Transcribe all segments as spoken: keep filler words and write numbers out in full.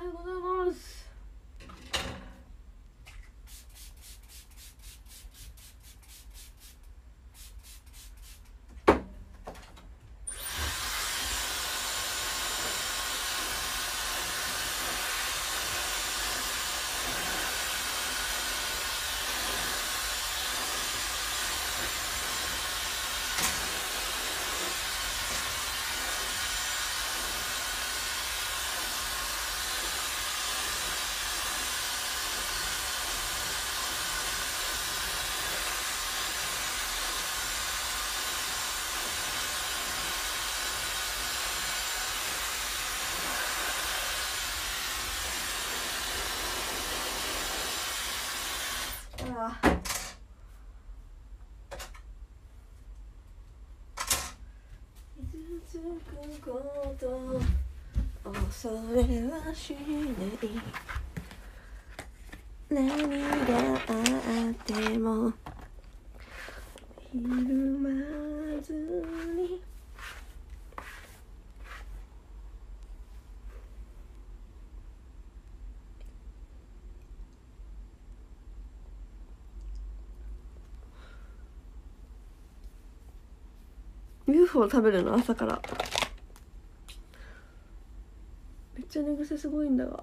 ようございます。気づくこと恐れはしない何があってもひるまずにユーフォー 食べるの朝から。めっちゃ寝癖すごいんだが、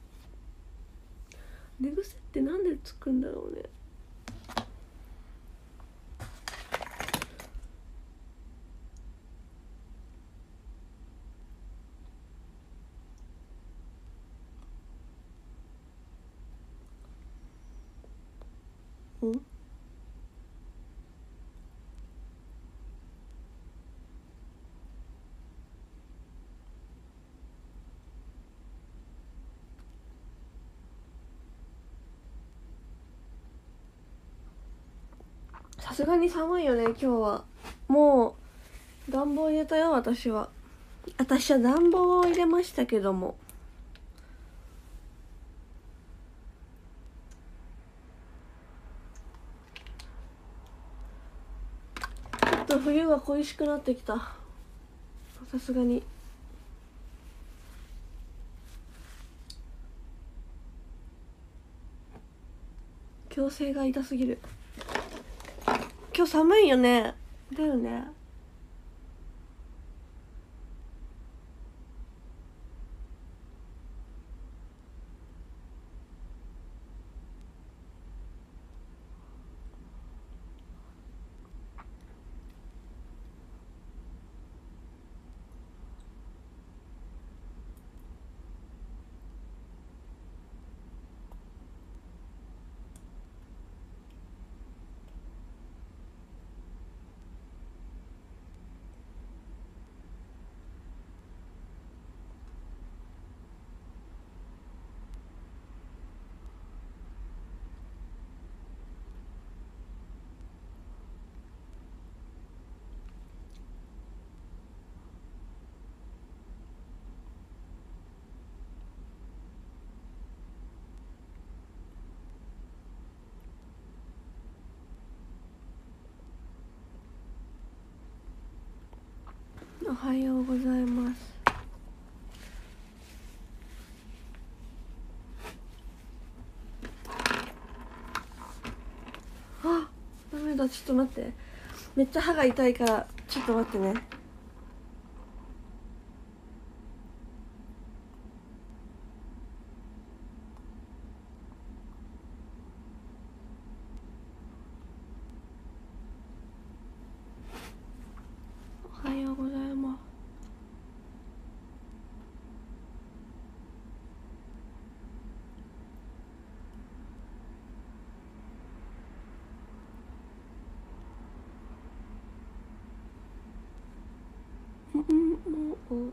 寝癖ってなんでつくんだろうね。んさすがに寒いよね今日は。もう暖房入れたよ。私は私は暖房を入れましたけども、ちょっと冬が恋しくなってきた。さすがに矯正が痛すぎる。今日寒いよね。だよね。おはようございます。あ、ダメだ、ちょっと待って、めっちゃ歯が痛いからちょっと待ってね。おはようございます。うんもう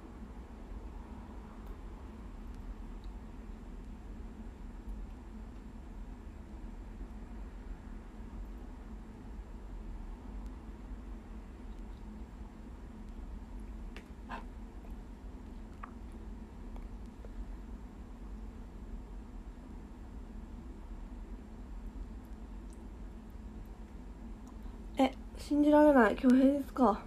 え、信じられない。今日平日か。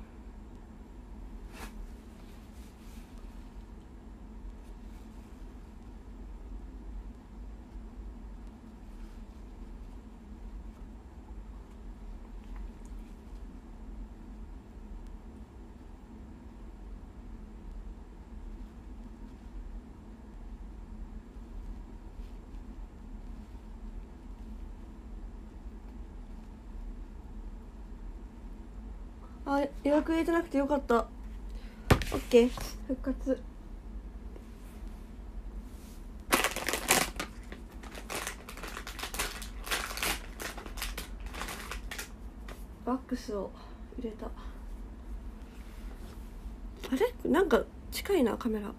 あ、予約入れてなくてよかった。オッケー、復活。バックスを入れた。あれなんか近いなカメラ。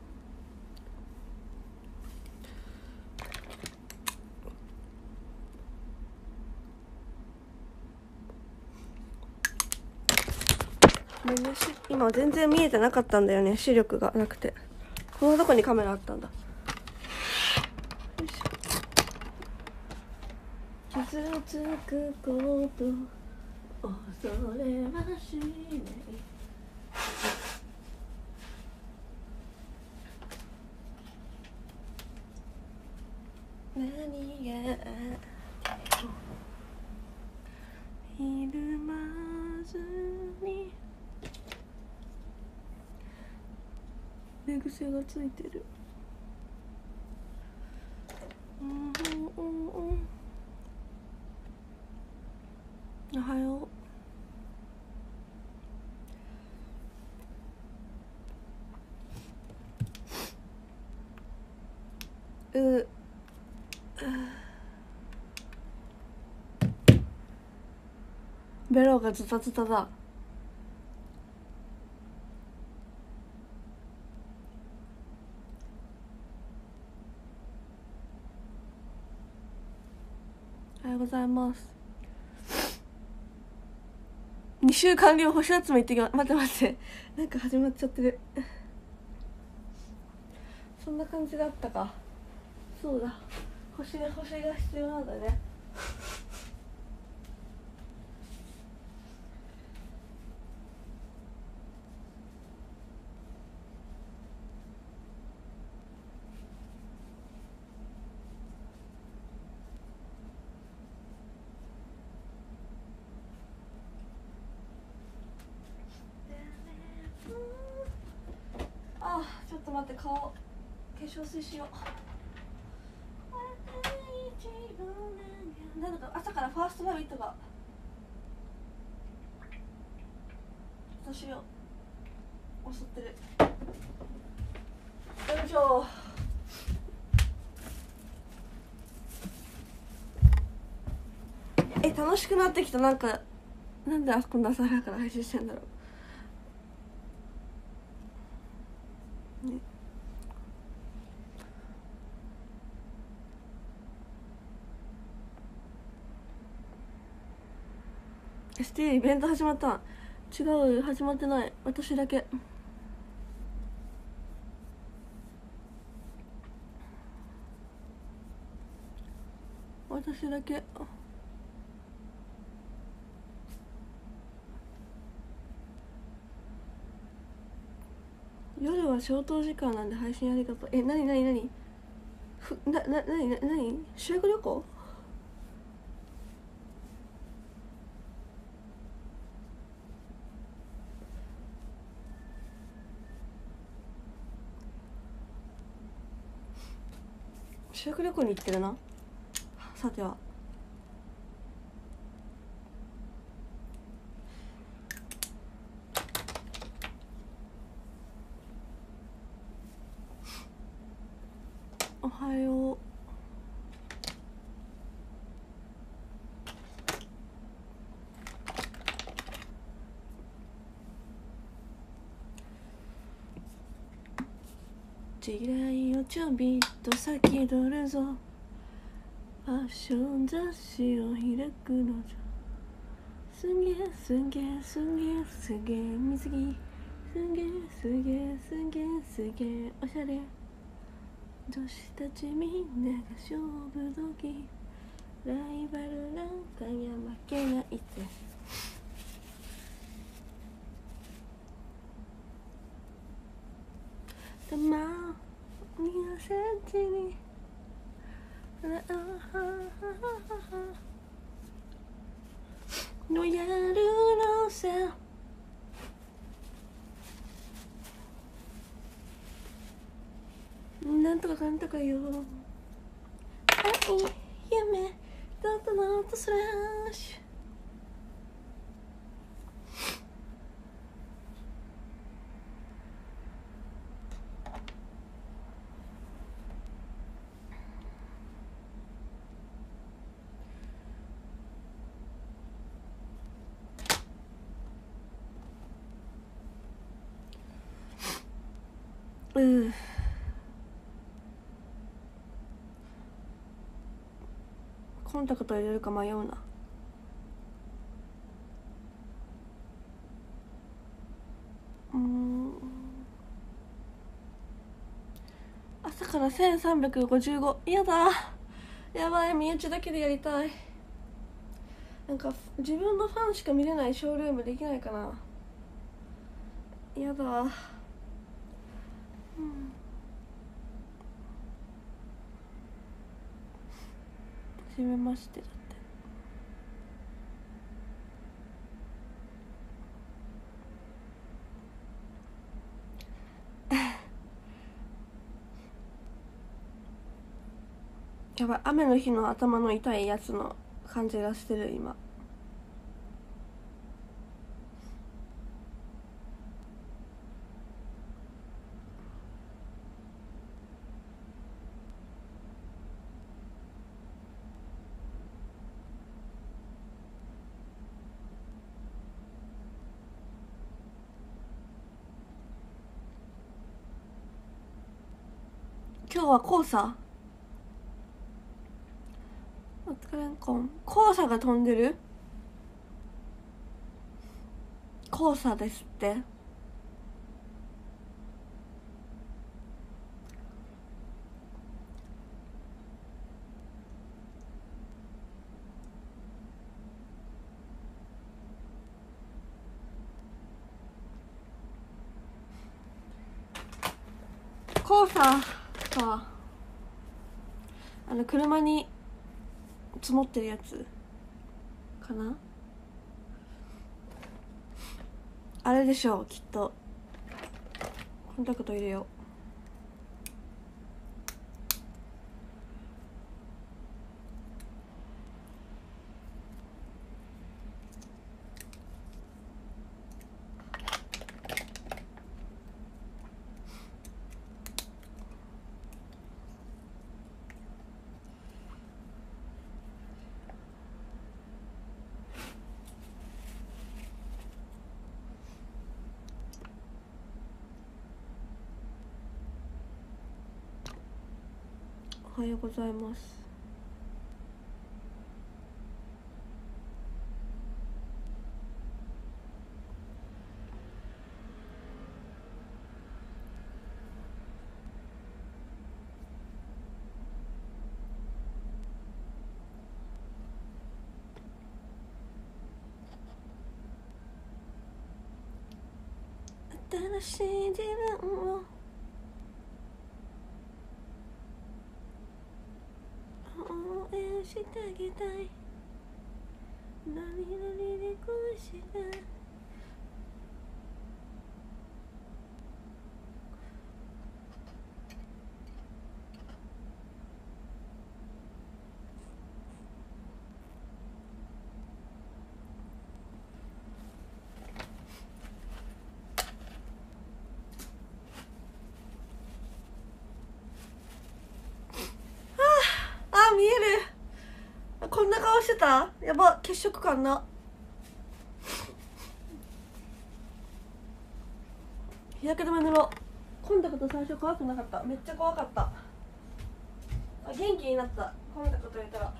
ごめんね、今全然見えてなかったんだよね、視力がなくて。このとこにカメラあったんだ。よいしょ。傷つくこと恐れはしない。何があってもひるまずに。寝癖がついてる。うんうんうん。おはよう。うベロがズタズタだ。おはようございます。にしゅうかんりょう星集め行ってきます。待って待って、なんか始まっちゃってる。そんな感じだったか。そうだ、星が星が必要なんだね。あ、ちょっと待って、顔化粧水しよう。なんだか朝からファーストラビットが私を襲ってる。よいしょ。え、楽しくなってきた。なんかなんであそこの朝早から配信してんだろう、ね、スティーイベント始まった。違う、始まってない。私だけ。私だけ。夜は消灯時間なんで配信ありがとう。え、なになになにふなななになに修学旅行？修学旅行に行ってるな。さてはおはよう。時代をちょびっと先取るぞ。ファッション雑誌を開くのじゃ。すげえすげえすげえすげえ水着。すげえすげえすげえすげえおしゃれ。女子たちみんなが勝負時。ライバルなんかにゃ負けないぜ。たまにはセンチにのやるのさ。なんとかかんとかよ。愛夢だったのとスラッシュ。 うコンタクト入れるか迷うな。うーん、朝からせんさんびゃくごじゅうご。やだ、やばい、身内だけでやりたい。なんか自分のファンしか見れないショールームできないかな。やだ、うん、はじめましてだってやばい、雨の日の頭の痛いやつの感じがしてる今。今日は黄砂、お疲れんこん。黄砂が飛んでる。黄砂ですって。黄砂か、あの車に積もってるやつかな。あれでしょうきっと。コンタクト入れよう。おはようございます。新しい自分を応援してあげたい。何々で恋したい。見える。こんな顔してた。やば、血色感な。日焼け止め塗ろう。コンタクト最初怖くなかった。めっちゃ怖かった。あ、元気になった。コンタクト入れたら。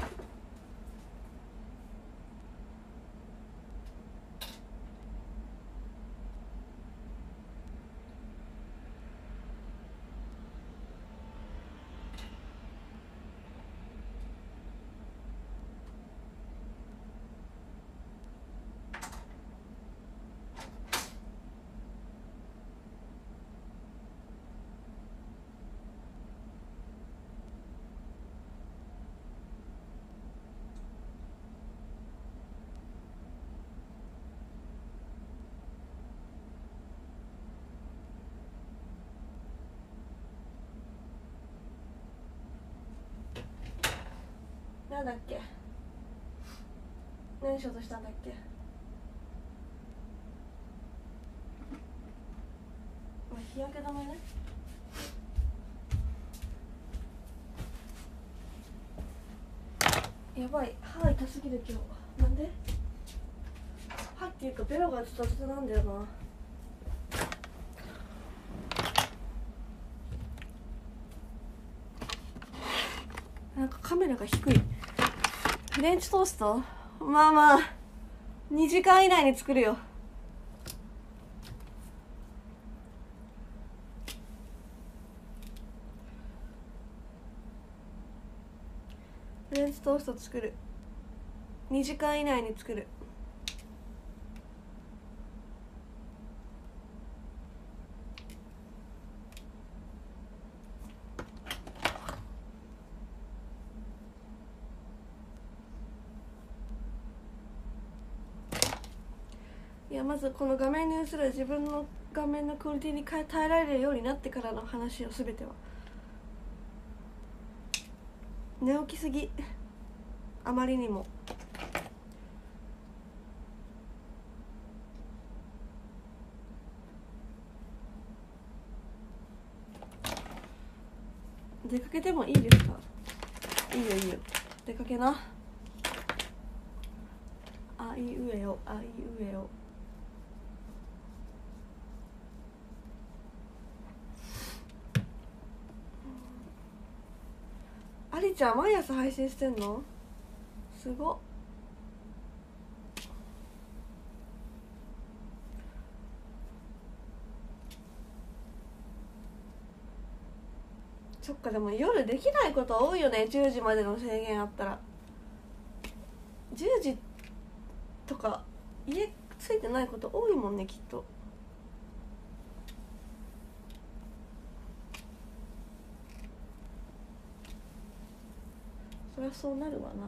なんだっけ、何しようとしたんだっけ。日焼け止めね。やばい、歯痛すぎる今日。なんで歯っていうかベロがちょっとちょっとなんだよな。 なんかカメラが低い。フレンチトースト、まあまあにじかん以内に作るよ。フレンチトースト作る、にじかん以内に作る。いや、まずこの画面に映る自分の画面のクオリティに耐えられるようになってからの話を全ては。寝起きすぎ、あまりにも。出かけてもいいですか？いいよいいよ、出かけな。あいうえお、あいうえお。ありちゃん毎朝配信してんの？すごっ。そっか、でも夜できないこと多いよね。じゅうじまでの制限あったら。じゅうじとか家ついてないこと多いもんね、きっと。そりゃそうなるわな。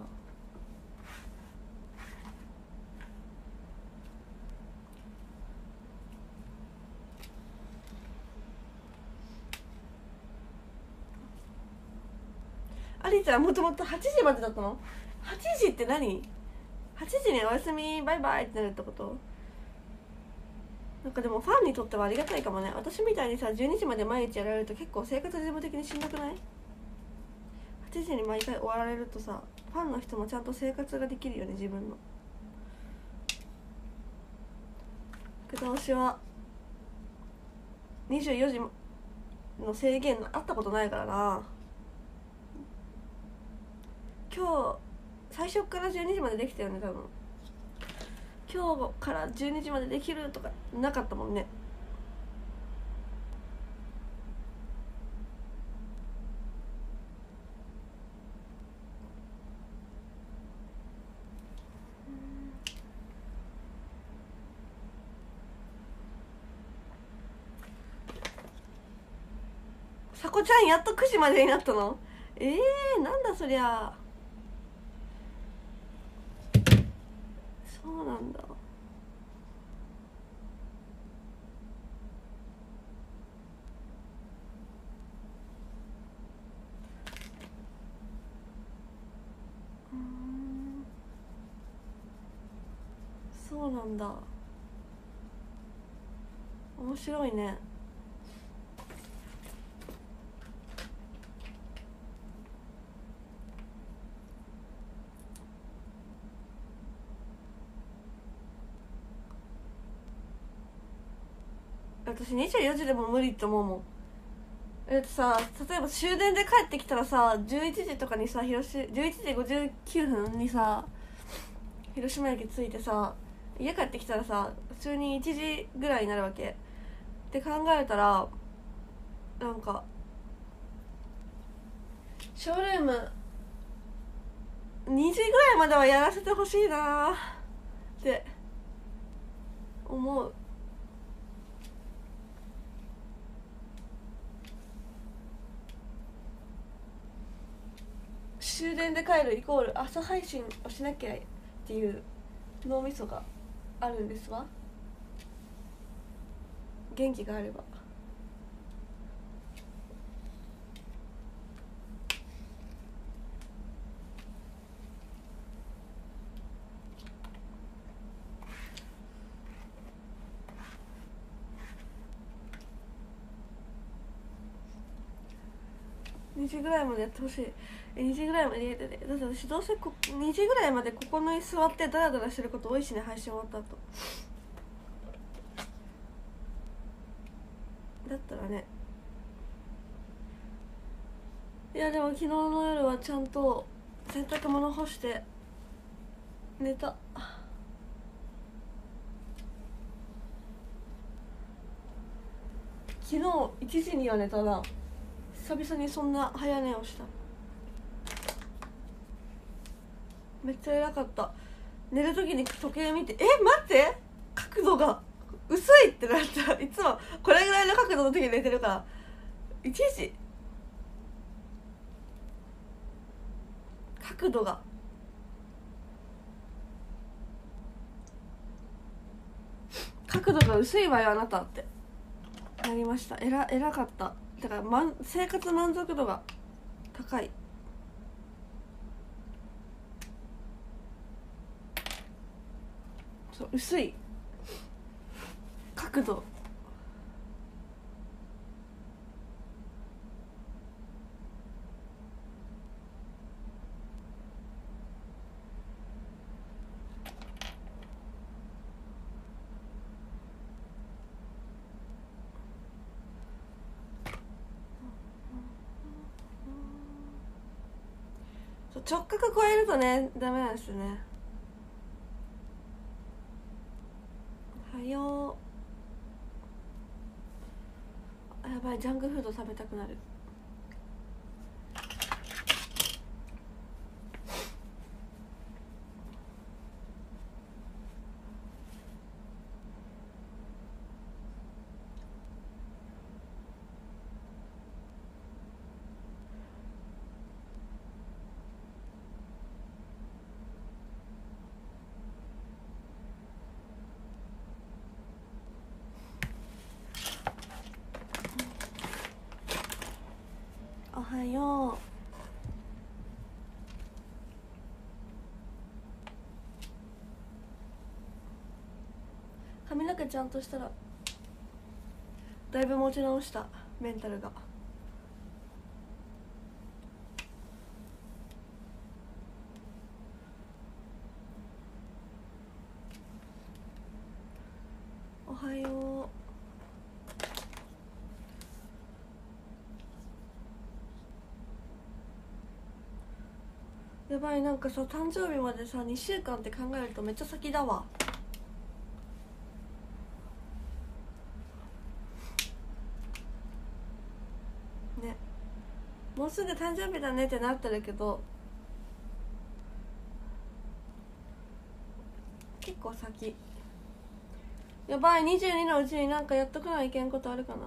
ありちゃんもともとはちじまでだったの？ はち 時って何？ はち 時におやすみバイバイってなるってこと？なんかでもファンにとってはありがたいかもね。私みたいにさじゅうにじまで毎日やられると結構生活事務的にしんどくない？はちじに毎回終わられるとさ、ファンの人もちゃんと生活ができるよね、自分の。福倒しはにじゅうよじの制限あったことないからな。今日最初からじゅうにじまでできたよね、多分。今日からじゅうにじまでできるとかなかったもんね。さこちゃんやっとくじまでになったの？えー、なんだそりゃ。そうなんだ。うーん、そうなんだ。面白いね。私にじゅうよじでも無理って思うもん。えっとさ、例えば終電で帰ってきたらさ、じゅういちじとかにさ、広しじゅういちじごじゅうきゅうふんにさ広島駅着いてさ、家帰ってきたらさ普通にいちじぐらいになるわけって考えたら、なんかショールームにじぐらいまではやらせてほしいなって思う。終電で帰るイコール朝配信をしなきゃっていう脳みそがあるんですわ。元気があれば。にじぐらいまでやってほしい。にじぐらいまでやってて、だって私どうせこにじぐらいまでここに座ってダラダラしてること多いしね、配信終わった後だったらね。 いやでも昨日の夜はちゃんと洗濯物干して寝た。昨日いちじには寝たな。久々にそんな早寝をした。めっちゃ偉かった。寝る時に時計見て、え待って角度が薄いってなった。いつもこれぐらいの角度の時に寝てるから、いちじ角度が角度が薄いわよあなたってなりました。えら偉かった。だから、ま、生活満足度が高い。そう薄い角度。直角超えるとねダメなんですよね。はよう。やばい、ジャンクフード食べたくなる。おはよう。髪の毛ちゃんとしたらだいぶ持ち直した。メンタルが。おはよう。やばい、なんかさ誕生日までさにしゅうかんって考えるとめっちゃ先だわ。ね、もうすぐ誕生日だねってなってるけど結構先。やばい、にじゅうにのうちになんかやっとくないけんことあるかな。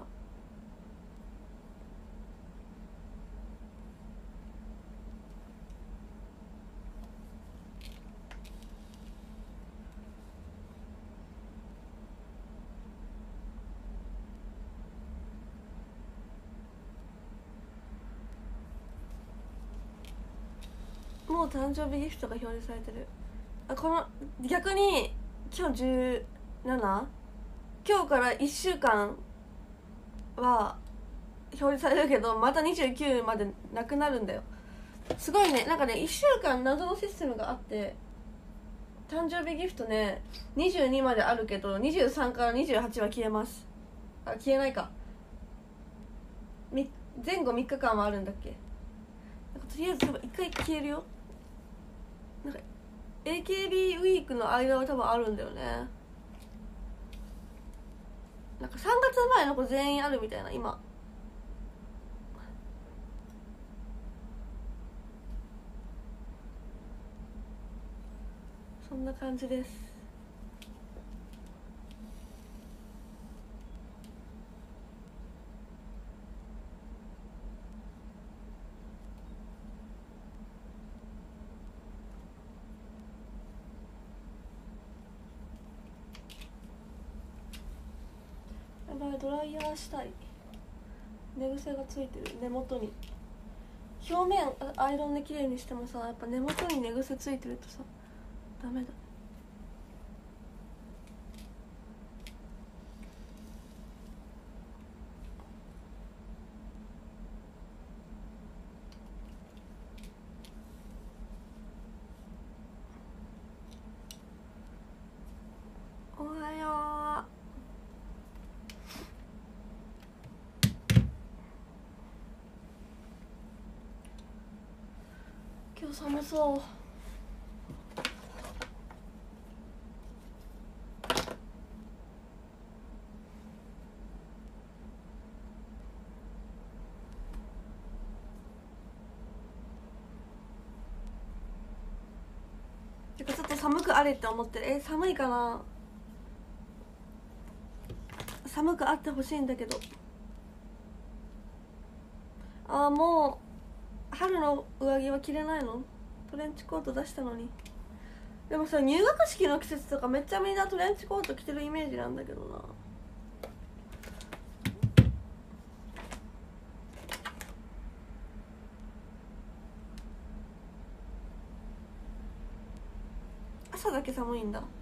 もう誕生日ギフトが表示されてる。あ、この逆に今日じゅうなな、今日からいっしゅうかんは表示されるけどまたにじゅうくまでなくなるんだよ。すごいね。なんかねいっしゅうかん謎のシステムがあって、誕生日ギフトねにじゅうにまであるけどにじゅうさんからにじゅうはちは消えます。あ、消えないか。前後みっかかんはあるんだっけ。なんかとりあえず多分いっかい消えるよ。なんか エーケービー ウィークの間は多分あるんだよね。なんかさんがつまえの子全員あるみたいな今。そんな感じです。やばい、ドライヤーしたい。寝癖がついてる根元に。表面アイロンで綺麗にしてもさ、やっぱ根元に寝癖ついてるとさダメだ。おはよと寒そう。てかちょっと寒くあれって思ってる。え寒いかな。寒くあってほしいんだけど。ああもう春の上着は着れないの。トレンチコート出したのに。でもさ入学式の季節とかめっちゃみんなトレンチコート着てるイメージなんだけどな。朝だけ寒いんだ。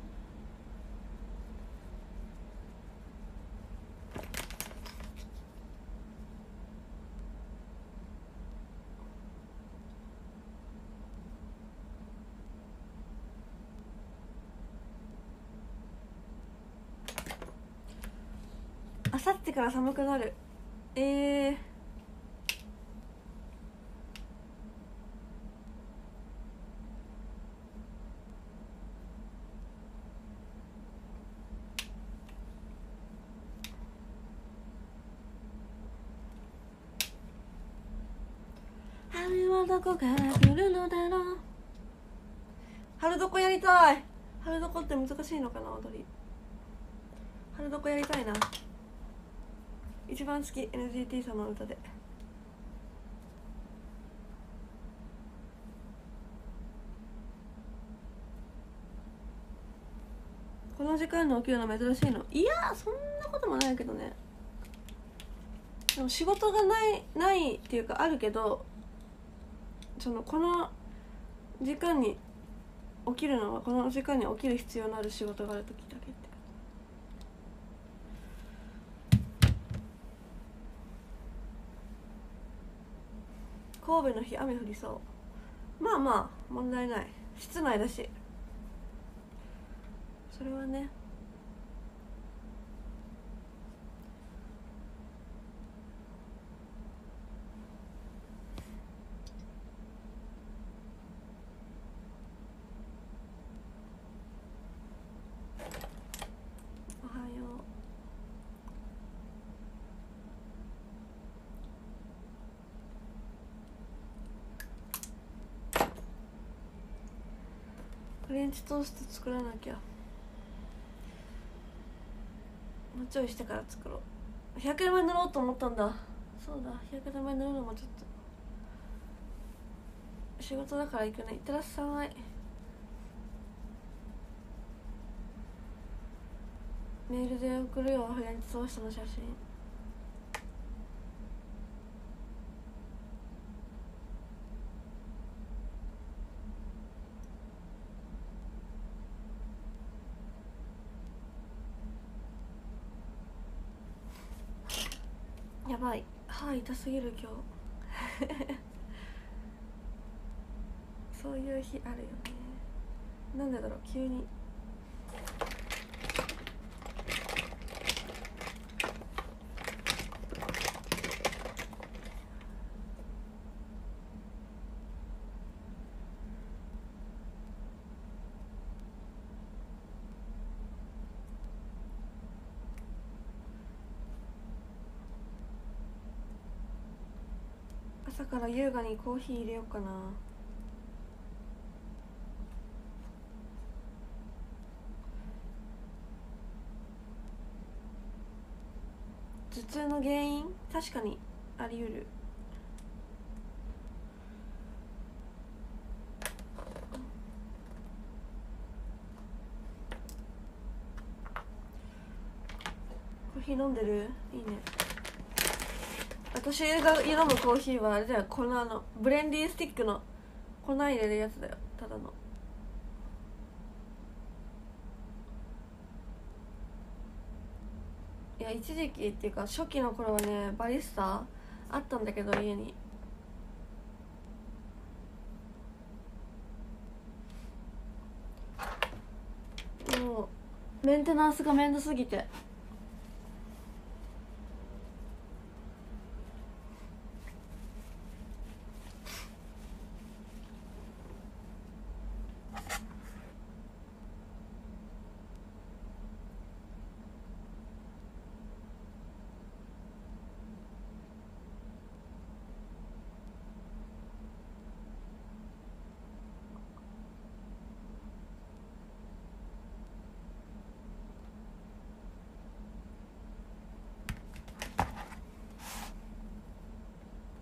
あさってから寒くなる。えー、春はどこから来るのだろう。春どこやりたい。春どこって難しいのかな踊り。春どこやりたいな。一番好き エヌジーティー さんの歌で。この時間に起きるの珍しいの。いやそんなこともないけどね。でも仕事がないないっていうかあるけど、そのこの時間に起きるのはこの時間に起きる必要のある仕事がある時だけって。神戸の日雨降りそう。まあまあ問題ない。室内だしそれはね。おはよう。フレンチトースト作らなきゃ。もうちょいしてから作ろう。日焼け止め塗ろうと思ったんだ。そうだ日焼け止め塗るのもちょっと仕事だから行くね。いってらっしゃい。メールで送るよフレンチトーストの写真。やばい歯痛すぎる今日そういう日あるよね。なんでだろう急に。朝から優雅にコーヒー入れようかな。頭痛の原因確かにあり得る。コーヒー飲んでる？いいね。私が飲むコーヒーはあれだよ。このあのブレンディースティックの粉入れるやつだよ。ただの。いや一時期っていうか初期の頃はねバリスタあったんだけど家に。もうメンテナンスがめんどすぎて。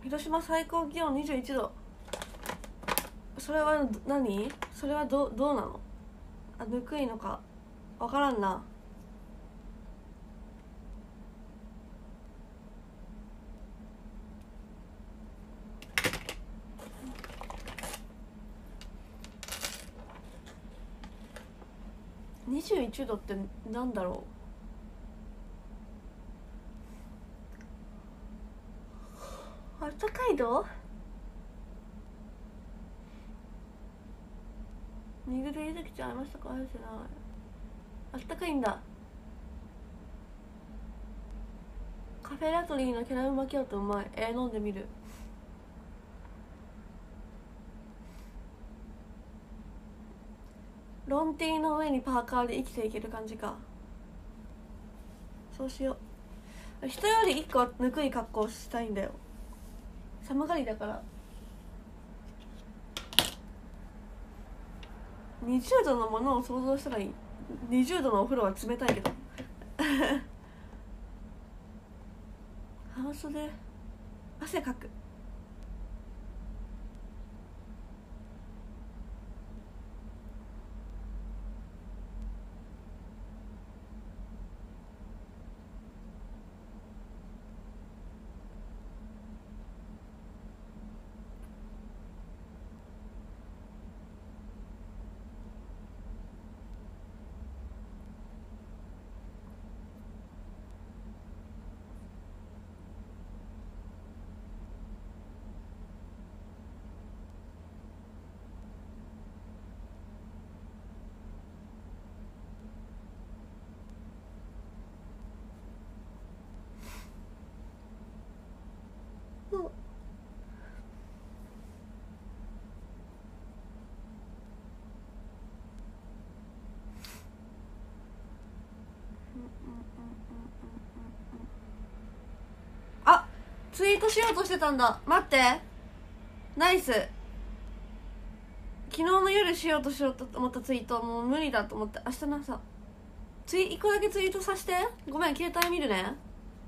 広島最高気温にじゅういちど。それは何？それはどどうなの？あ、ぬくいのかわからんな。にじゅういちどってなんだろう。あったかい度？二グル入れてきちゃいましたか？あれじゃない。あったかいんだ。カフェラトリーのキャラメルマキアートうまい。えー、飲んでみる。ロンティーの上にパーカーで生きていける感じか。そうしよう。人より一個ぬくい格好したいんだよ。寒がりだから。にじゅうどのものを想像したらいい。にじゅうどのお風呂は冷たいけど半袖汗かく。あ、ツイートしようとしてたんだ。待って、ナイス。昨日の夜しようとしようと思ったツイートもう無理だと思って、明日の朝ツイいっこだけツイートさせて。ごめん、携帯見るね。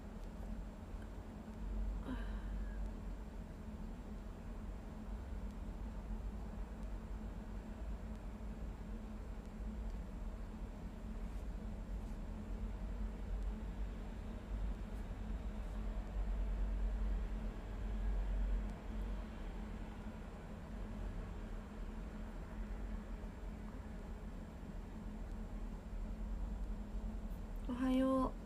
おはよう。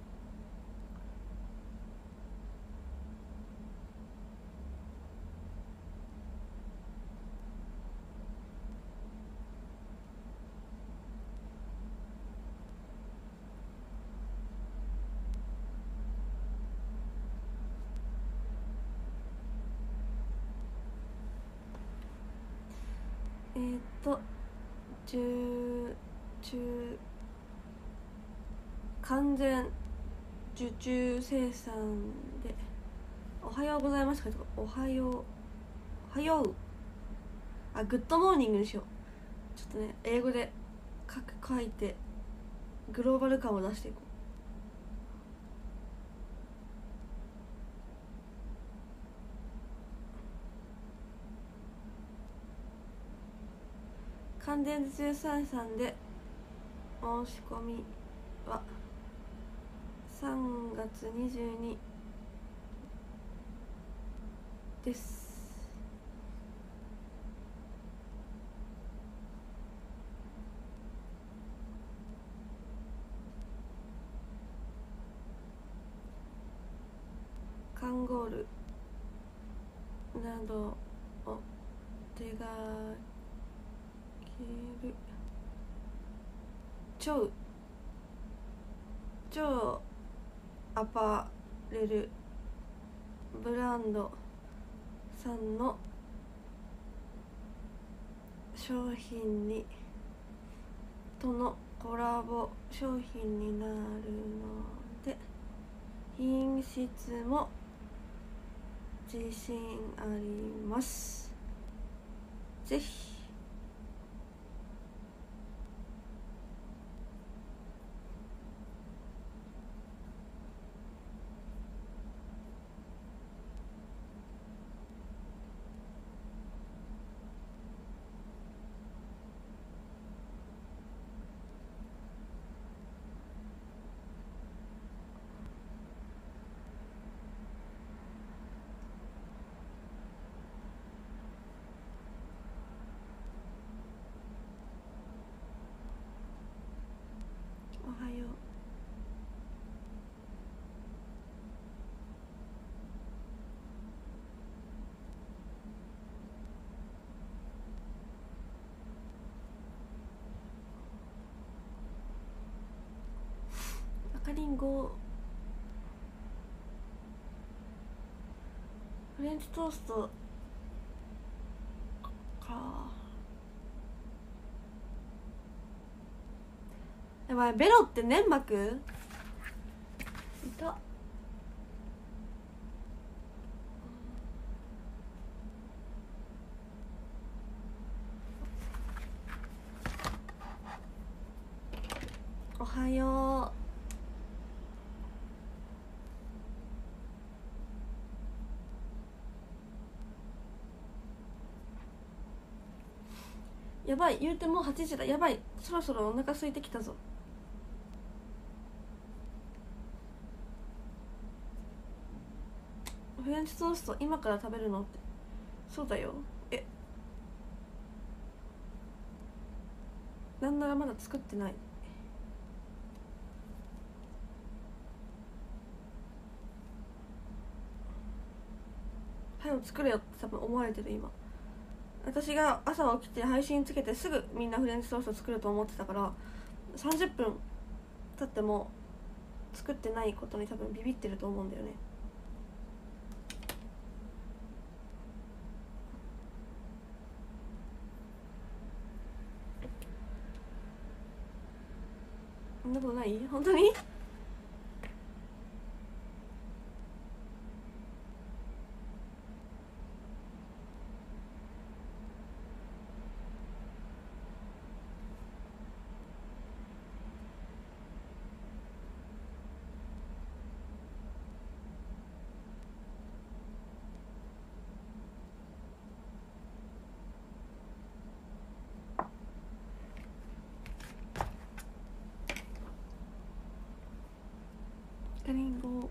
えー、っと中中完全受注生産でおはようございますかとか、おはようおはよう、あ、グッドモーニングにしよう。ちょっとね、英語で書く書いてグローバル感を出していこう。完全受注生産で申し込みはさんがつにじゅうにです。カンゴールなどを手がける超超アパレルブランドさんの商品にとのコラボ商品になるので、品質も自信あります。ぜひおはよう。赤リンゴ、フレンチトーストか。やばい、ベロって粘膜いた。おはよう。やばい、言うてもうはちじだ。やばい、そろそろお腹空いてきたぞ。フレンチトースト今から食べるのって。そうだよ。え、なんならまだ作ってない。早く作れよって多分思われてる今。私が朝起きて配信つけてすぐみんなフレンチトースト作ると思ってたから、さんじゅっぷん経っても作ってないことに多分ビビってると思うんだよね。そんなことない？本当に？リンゴ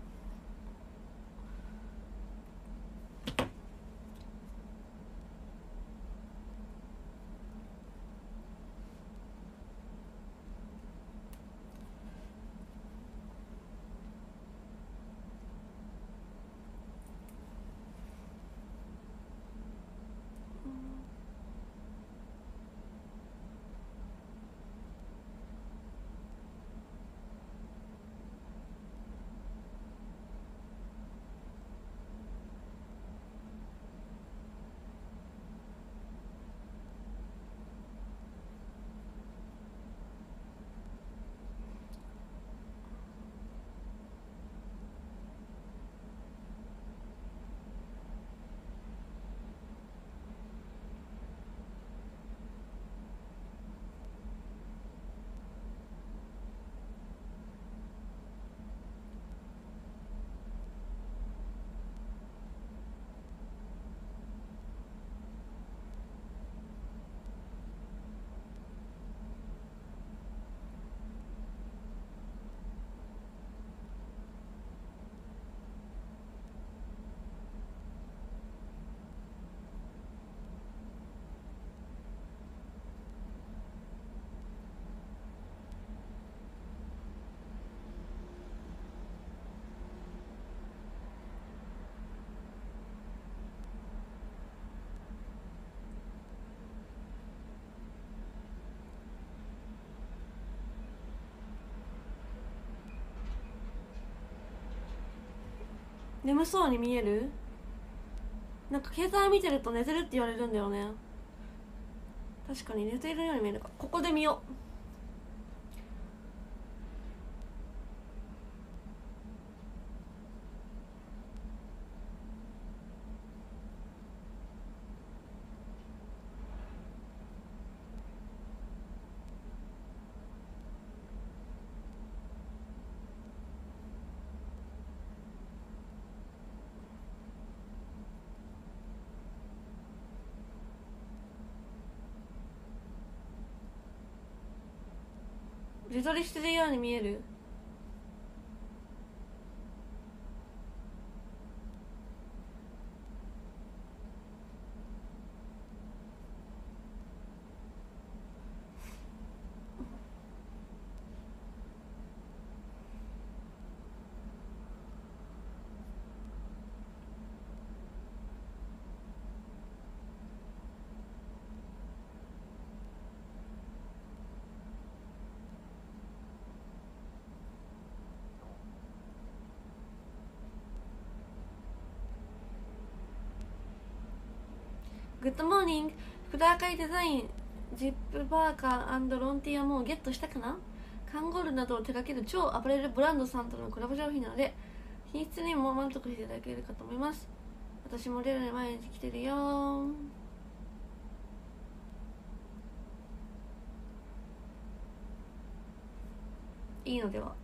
眠そうに見える？なんか携帯見てると寝てるって言われるんだよね。確かに寝ているように見えるか。ここで見よう。自撮りしてるように見える？ グッドモーニング。福田赤いデザインジップパーカー&ロンティーはもうゲットしたかな。カンゴールなどを手掛ける超アパレルブランドさんとのコラボ商品なので品質にも満足していただけるかと思います。私もレアで毎日来てるよ。いいのでは。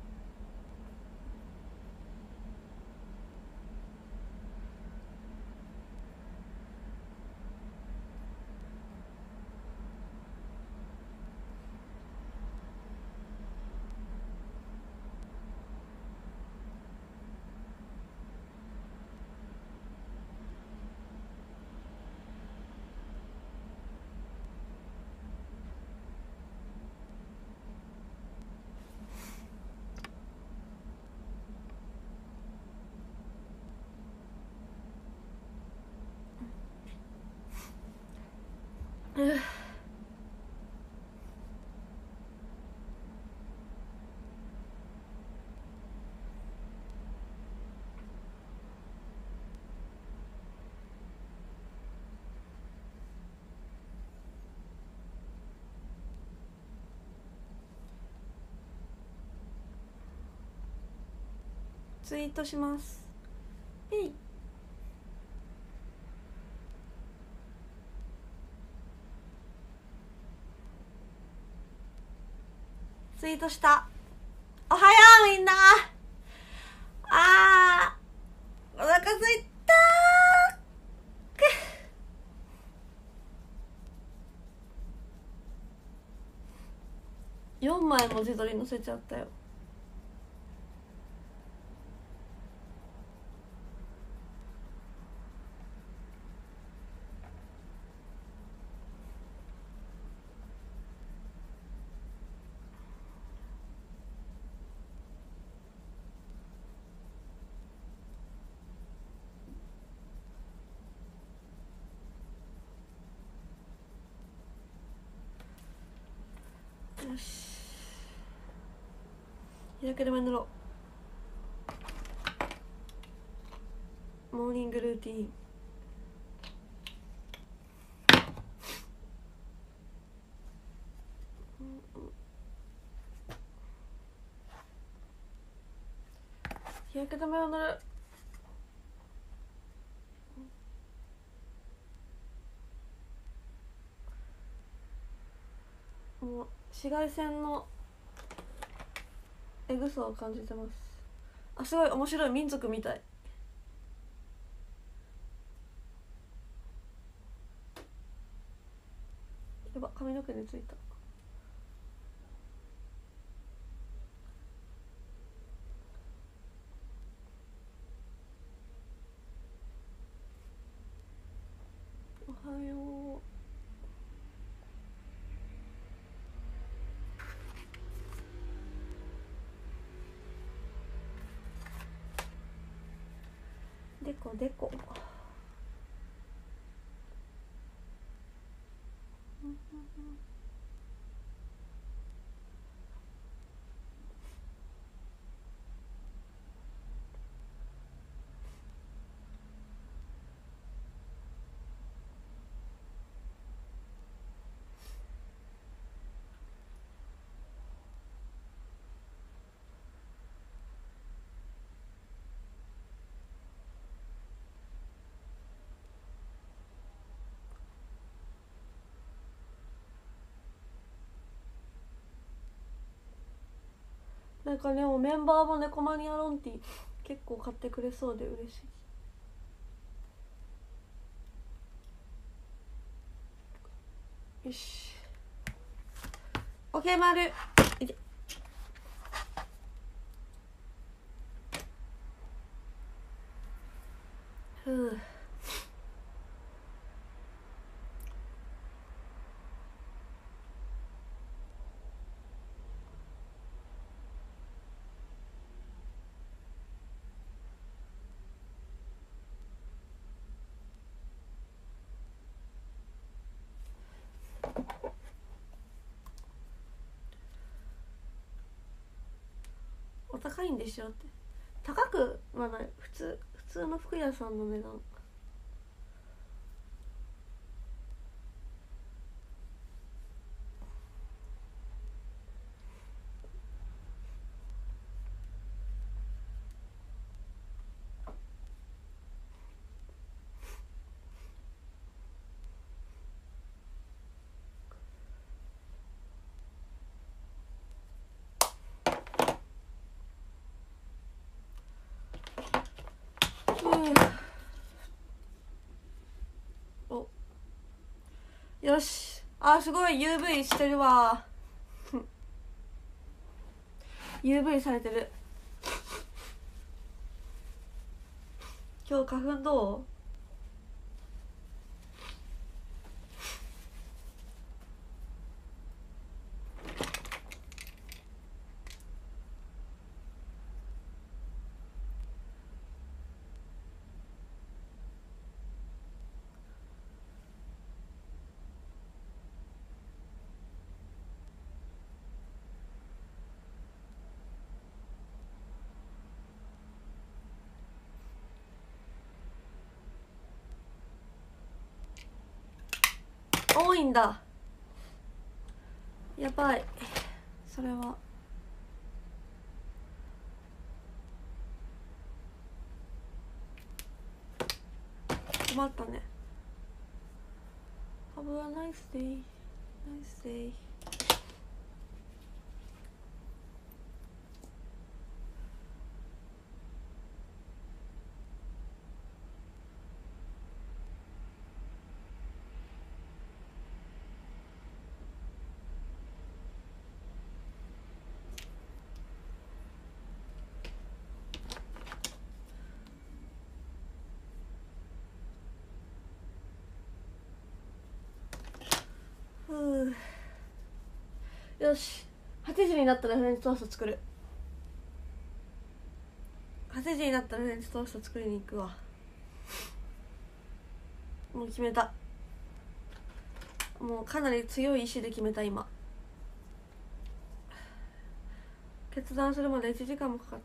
うツイートします。えい。ツイートした。おはようみんな。あー、お腹すいたー。よんまい文字取り載せちゃったよ。よし、日焼け止め塗ろう。モーニングルーティーン。日焼け止めを塗る。もう紫外線のエグさを感じてます。あ、すごい面白い。民族みたい。やば、髪の毛についた。おはよう。でこでこ。なんかね、もうメンバーもネコマニアロンティ結構買ってくれそうで嬉しい。よし、オッケー丸。いて。ふう。お高いんでしょって。高くはない。普通普通の服屋さんの値段。 よし、あ、すごい ユーブイ してるわユーブイ されてる。今日花粉どう？多いんだ。やばい、それは。困ったね。Have a nice day. Nice day. ふう、よし、はちじになったらフレンチトースト作る。はちじになったらフレンチトースト作りに行くわ。もう決めた。もうかなり強い意志で決めた。今決断するまでいちじかんもかかった。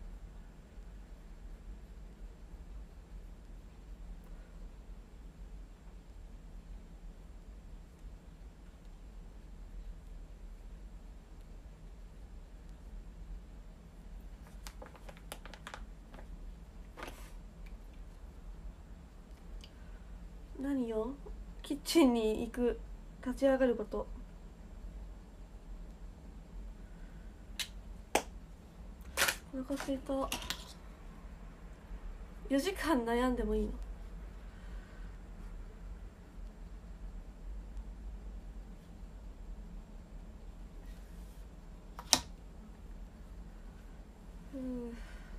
何よ、キッチンに行く、立ち上がること。お腹すいた。よじかん悩んでもいいの？うん。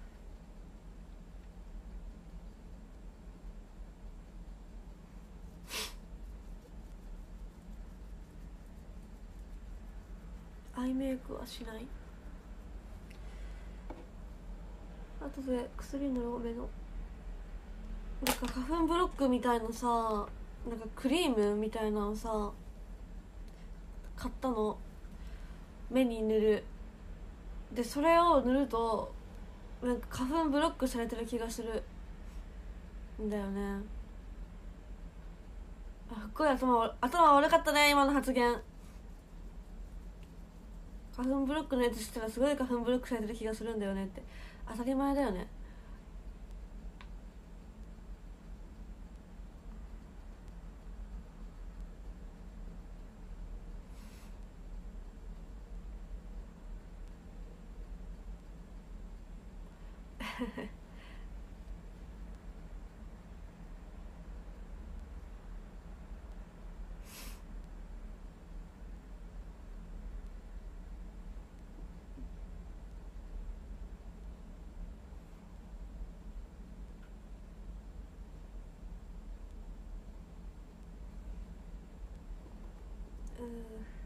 アイメイクはしない。後で薬の多めの、なんか花粉ブロックみたいなさ、なんかクリームみたいなのさ買ったの。目に塗る。でそれを塗るとなんか花粉ブロックされてる気がするんだよね。あ、すっごい頭頭悪かったね今の発言。花粉ブロックのやつしたらすごい花粉ブロックされてる気がするんだよねって。当たり前だよね。うん。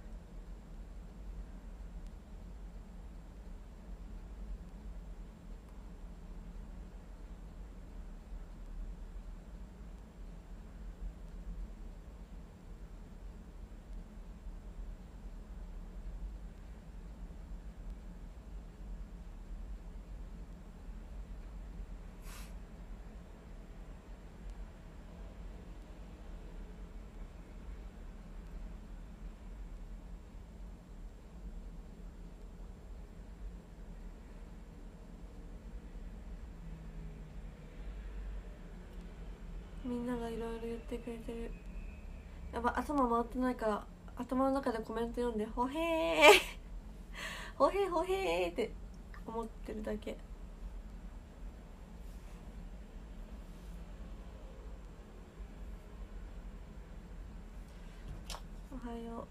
みんながいろいろ言ってくれてる。やば、頭回ってないから頭の中でコメント読んでほへーほへーほへーって思ってるだけ。 はよう。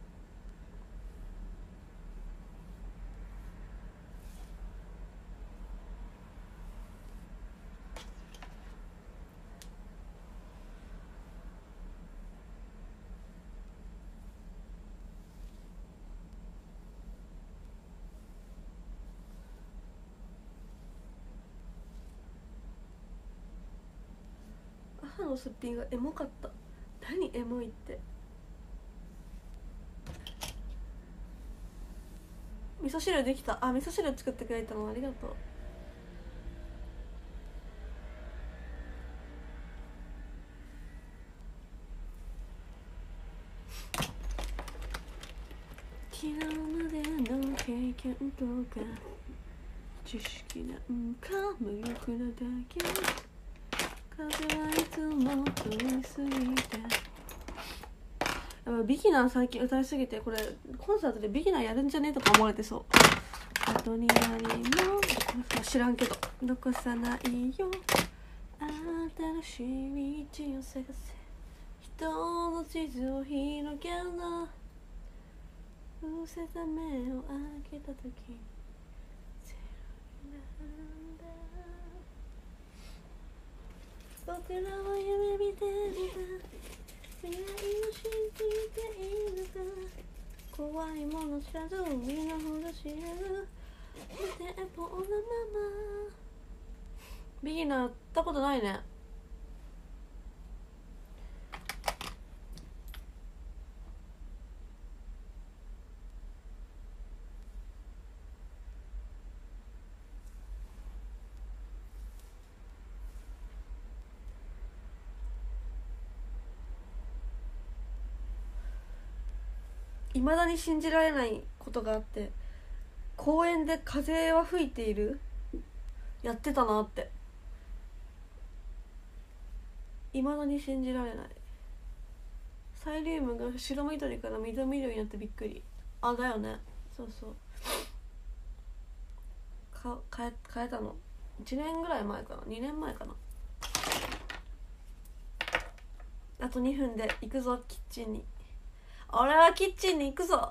歯のすっぴんがエモかった。何エモいって。味噌汁できた。あ、味噌汁作ってくれたのありがとう。昨日までの経験とか知識なんか無力なだけ。風はいつも通り過ぎて。やっぱビギナー最近歌いすぎて、これコンサートでビギナーやるんじゃねえとか思われてそう。後に何も知らんけど残さないよ。新しい道を探せ。人の地図を広げな。伏せた目を開けた時ゼロになんだ。僕らは夢見ていた。未来を信じているか。怖いもの知らず身の程知れる無抵抗なまま。ビギナーやったことないね。いまだに信じられないことがあって、公園で風は吹いているやってたなって。いまだに信じられない。サイリウムが白緑から緑色になってびっくり。あ、だよね。そうそうか変え、変えたのいちねんぐらい前かな、にねんまえかな。あとにふんで行くぞキッチンに。俺はキッチンに行くぞ。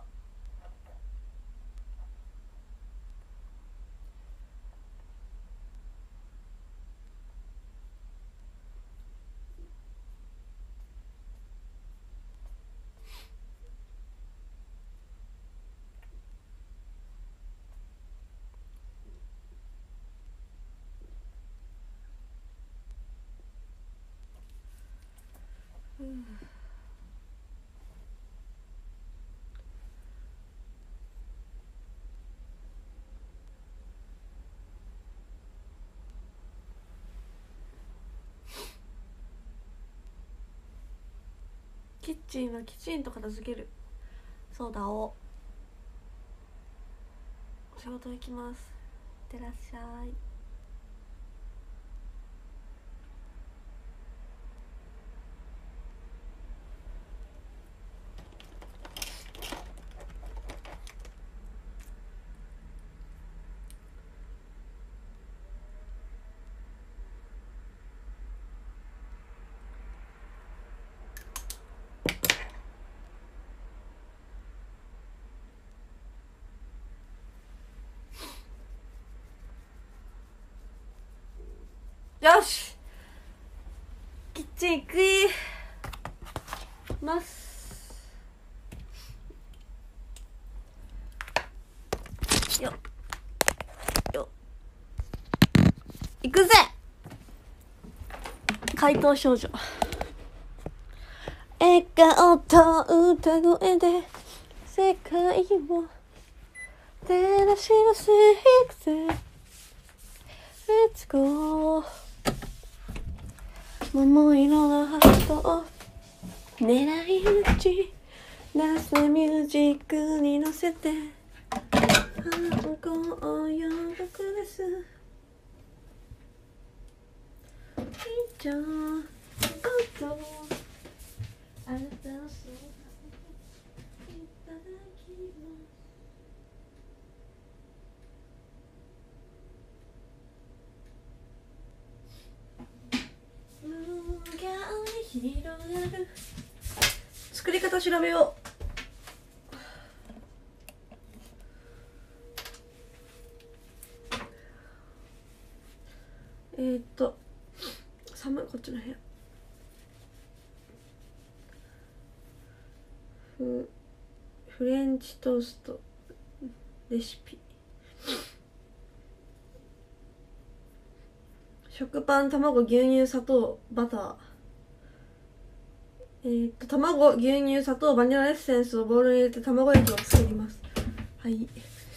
うん。キッチンはきちんと片付ける。そうだお。仕事行きます。いってらっしゃい。よし、キッチン行くいますよよ。行くぜ怪盗少女。笑顔と歌声で世界を照らし出せ。いくぜ Let's go。桃色のハートを狙い撃ち出すミュージックに乗せて反抗を予告です。以上ことあなたのそういただきます。無限に広がる。作り方調べよう。 えー、っと寒いこっちの部屋。フフレンチトーストレシピ。食パン、卵、牛乳、砂糖、バター。えー、っと卵、牛乳、砂糖、バニラエッセンスをボウルに入れて卵焼きを作ります。はい。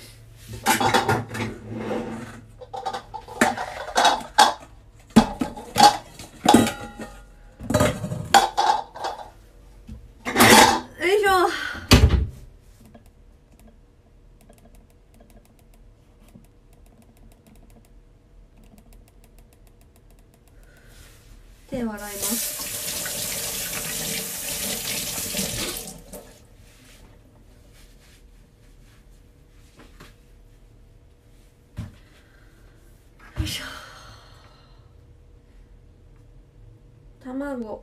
手を洗います。よいしょ。卵、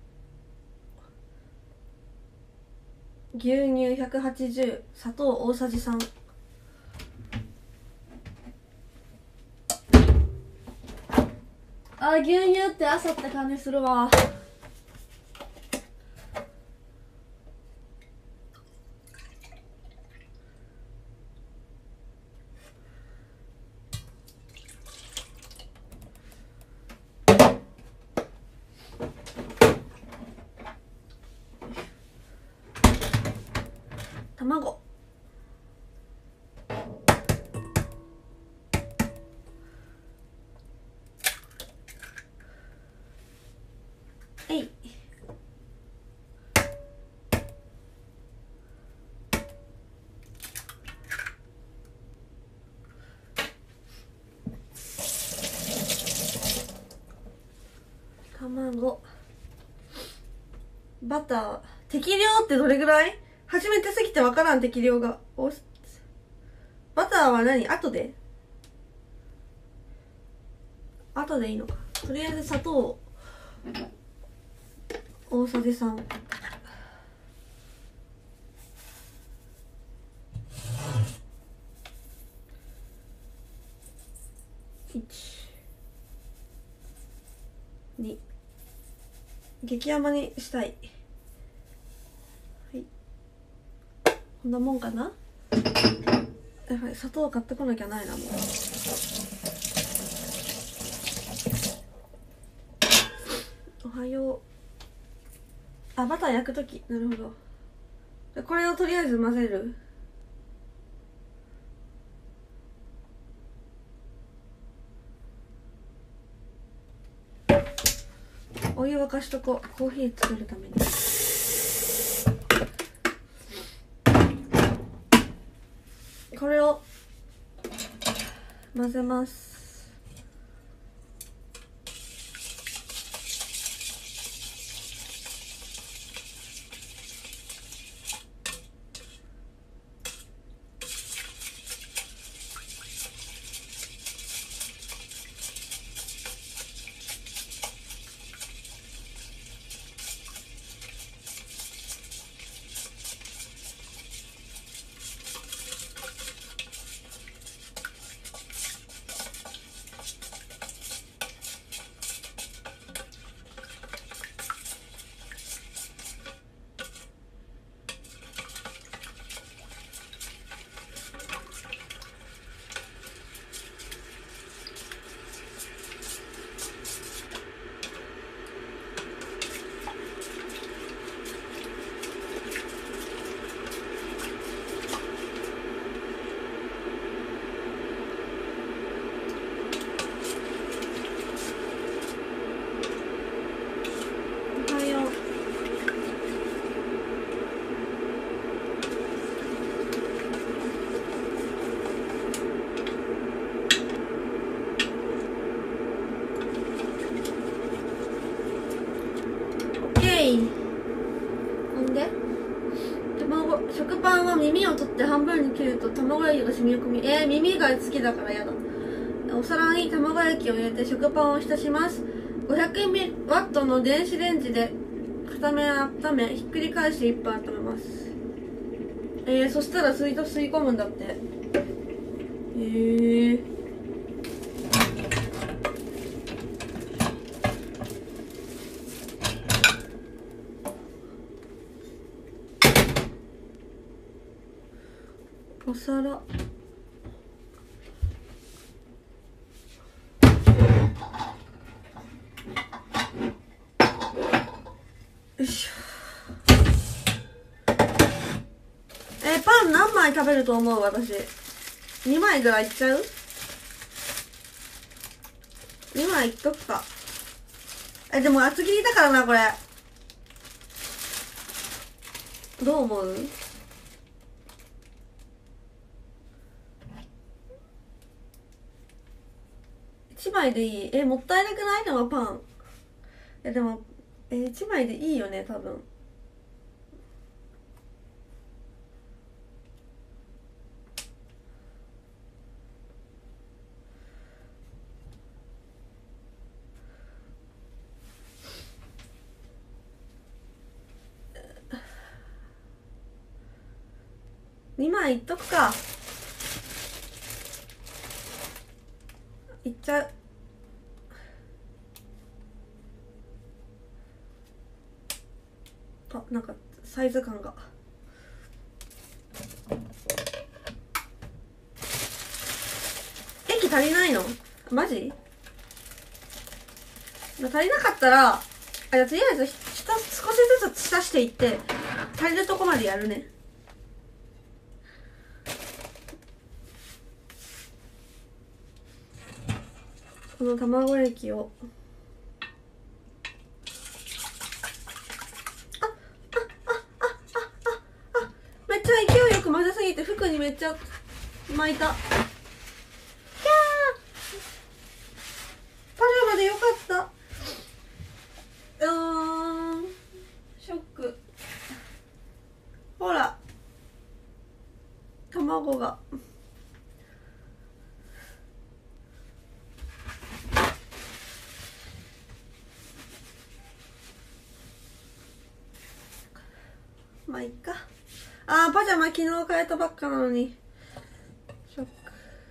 牛乳ひゃくはちじゅう、砂糖大さじさん。あ、牛乳って朝って感じするわ。卵、えい。卵、バター。適量ってどれぐらい？初めてすぎてわからん、適量が。おバターは何？後で後でいいのか。とりあえず砂糖大さじさん。いちに激甘にしたい。はい、こんなもんかな。やばい、砂糖買ってこなきゃないな。もうおはよう。あ、バター焼くとき。なるほど。これをとりあえず混ぜる。お湯沸かしとこう。コーヒー作るために。これを混ぜます。食パンは耳を取って半分に切ると卵焼きが染み込み、えー、耳が好きだからやだ。お皿に卵焼きを入れて食パンを浸します。ごひゃくワットの電子レンジで片面温め、ひっくり返しいっぷん温めます。えー、そしたらスイート吸い込むんだって。えー皿。よいしょ。え、パン何枚食べると思う？私にまいぐらいいっちゃう？にまいいっとくか。え、でも厚切りだからな、これ。どう思う？いちまいでいい？え、もったいなくない？でもパン。え、でも、え、いちまいでいいよね、多分。にまいいっとくか。いっちゃう。あ、なんかサイズ感が。液足りないの？マジ？足りなかったら、あ、じゃあとりあえず下少しずつ浸していって足りるとこまでやるね。この卵液をあああああああ、めっちゃ勢いよく混ぜすぎて服にめっちゃ巻いた。キャー、パジャマでよかった。うーん、ショック。ほら卵がまあいっか。あー、パジャマ昨日変えたばっかなのにショック。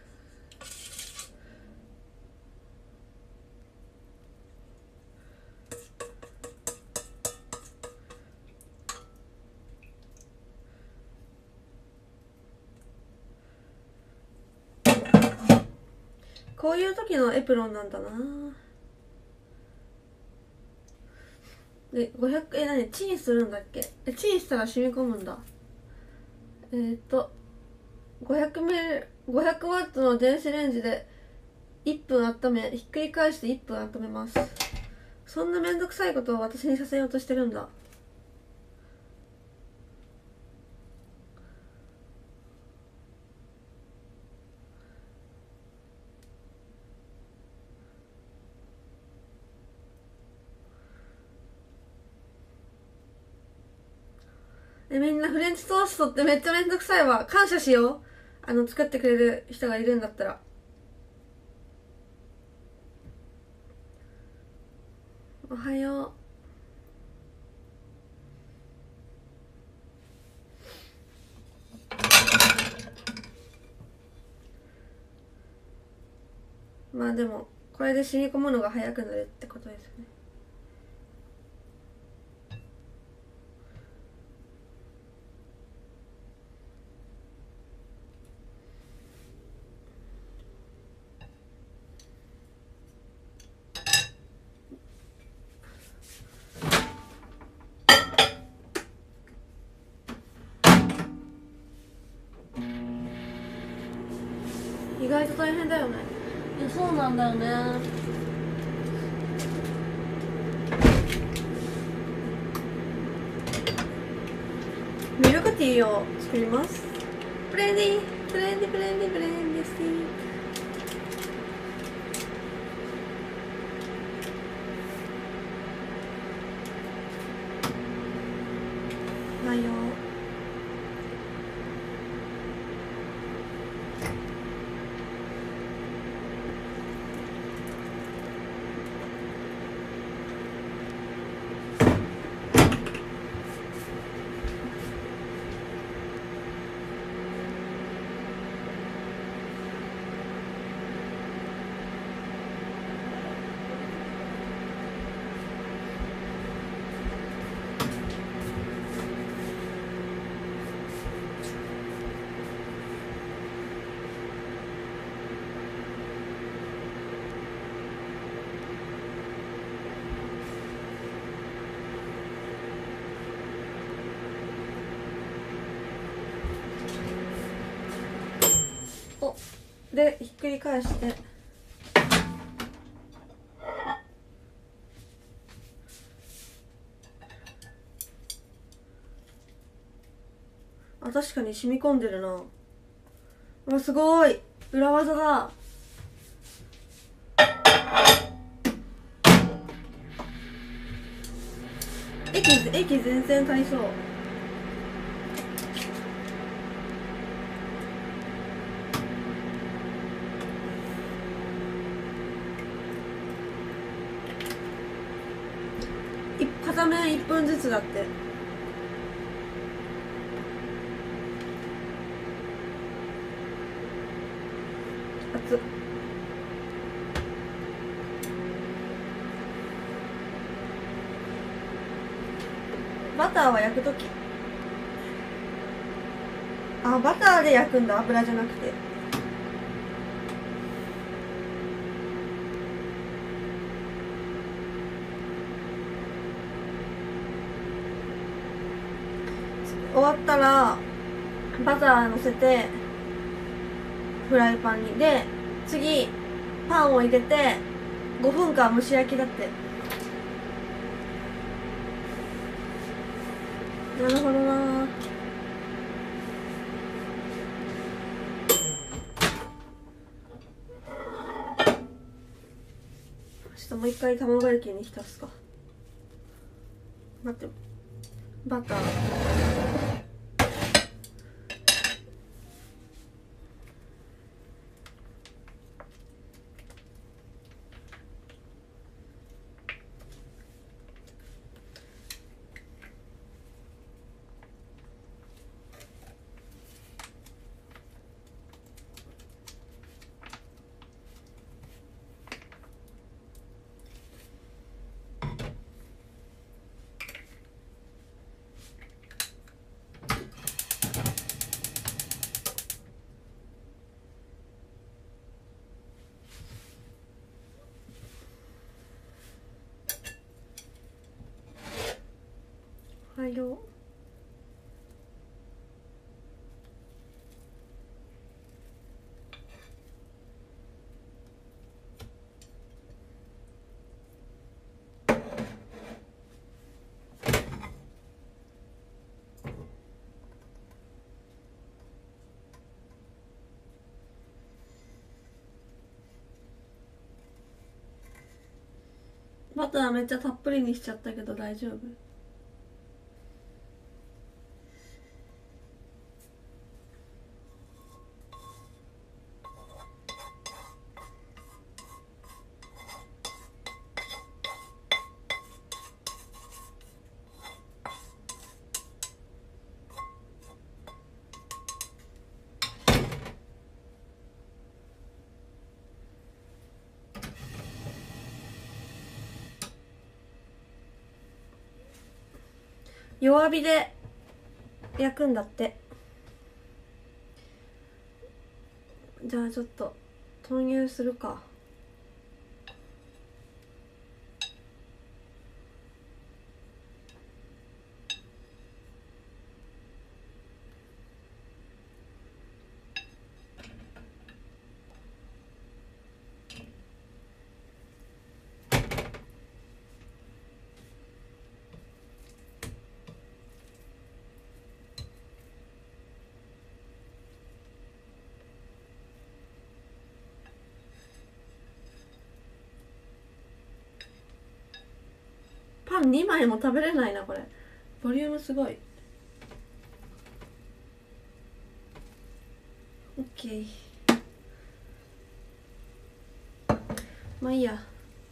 こういう時のエプロンなんだな。で、ごひゃく、え、何チンするんだっけ？え、チンしたら染み込むんだ。えー、っと、ごひゃくミリ、ごひゃくワットの電子レンジでいっぷん温め、ひっくり返していっぷん温めます。そんなめんどくさいことを私にさせようとしてるんだ。え、みんなフレンチトーストってめっちゃめんどくさいわ。感謝しよう。あの、作ってくれる人がいるんだったら。おはよう。まあでも、これで染み込むのが早くなるってことですよね。意外と大変だよね。いや、そうなんだよね。ミルクティーを作ります。ブレンディブレンディブレンディブレンディスティー。おはよう。 おでひっくり返して、あ、確かに染み込んでるな。あ、すごい裏技だ。液液全然足りそう。片面いっぷんずつだって。熱っ。バターは焼くとき、あ、バターで焼くんだ、油じゃなくて。終わったらバターのせてフライパンに、で次パンを入れてごふんかん蒸し焼きだって。なるほどな。ちょっともう一回卵焼きに浸すか。待って、バターはいよ。バターめっちゃたっぷりにしちゃったけど大丈夫？弱火で焼くんだって。じゃあちょっと投入するか。パンにまいも食べれないなこれ。ボリュームすごい。オッケー。まあいいや、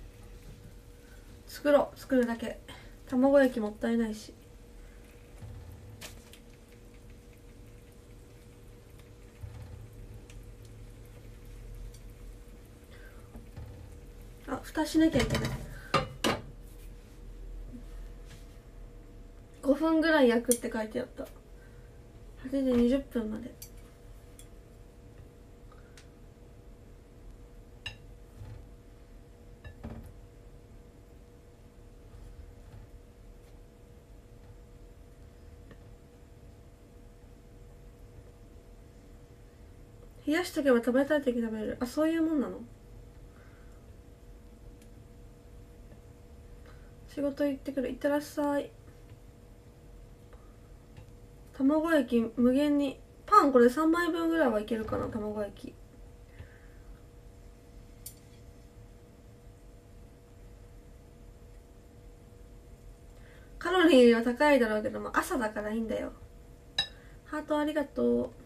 作ろう。作るだけ。卵焼きもったいないし。あ、蓋しなきゃいけない。ごふんぐらい焼くって書いてあった。はちじにじゅっぷんまで。 冷やしとけば食べたい時食べれる。あ、そういうもんなの。仕事行ってくる。いってらっしゃい。卵焼き無限に。パンこれさんまいぶんぐらいはいけるかな。卵焼きカロリーは高いだろうけども、朝だからいいんだよ。ハートありがとう。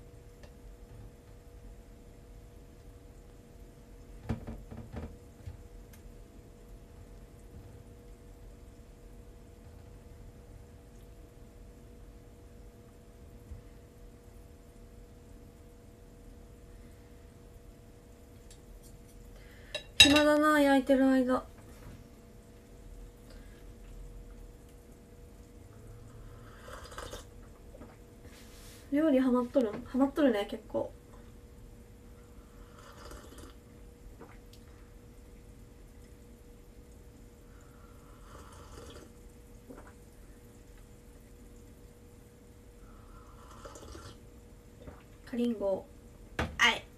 暇だな、焼いてる間。料理ハマっとるんハマっとるね、結構。かりんごあい。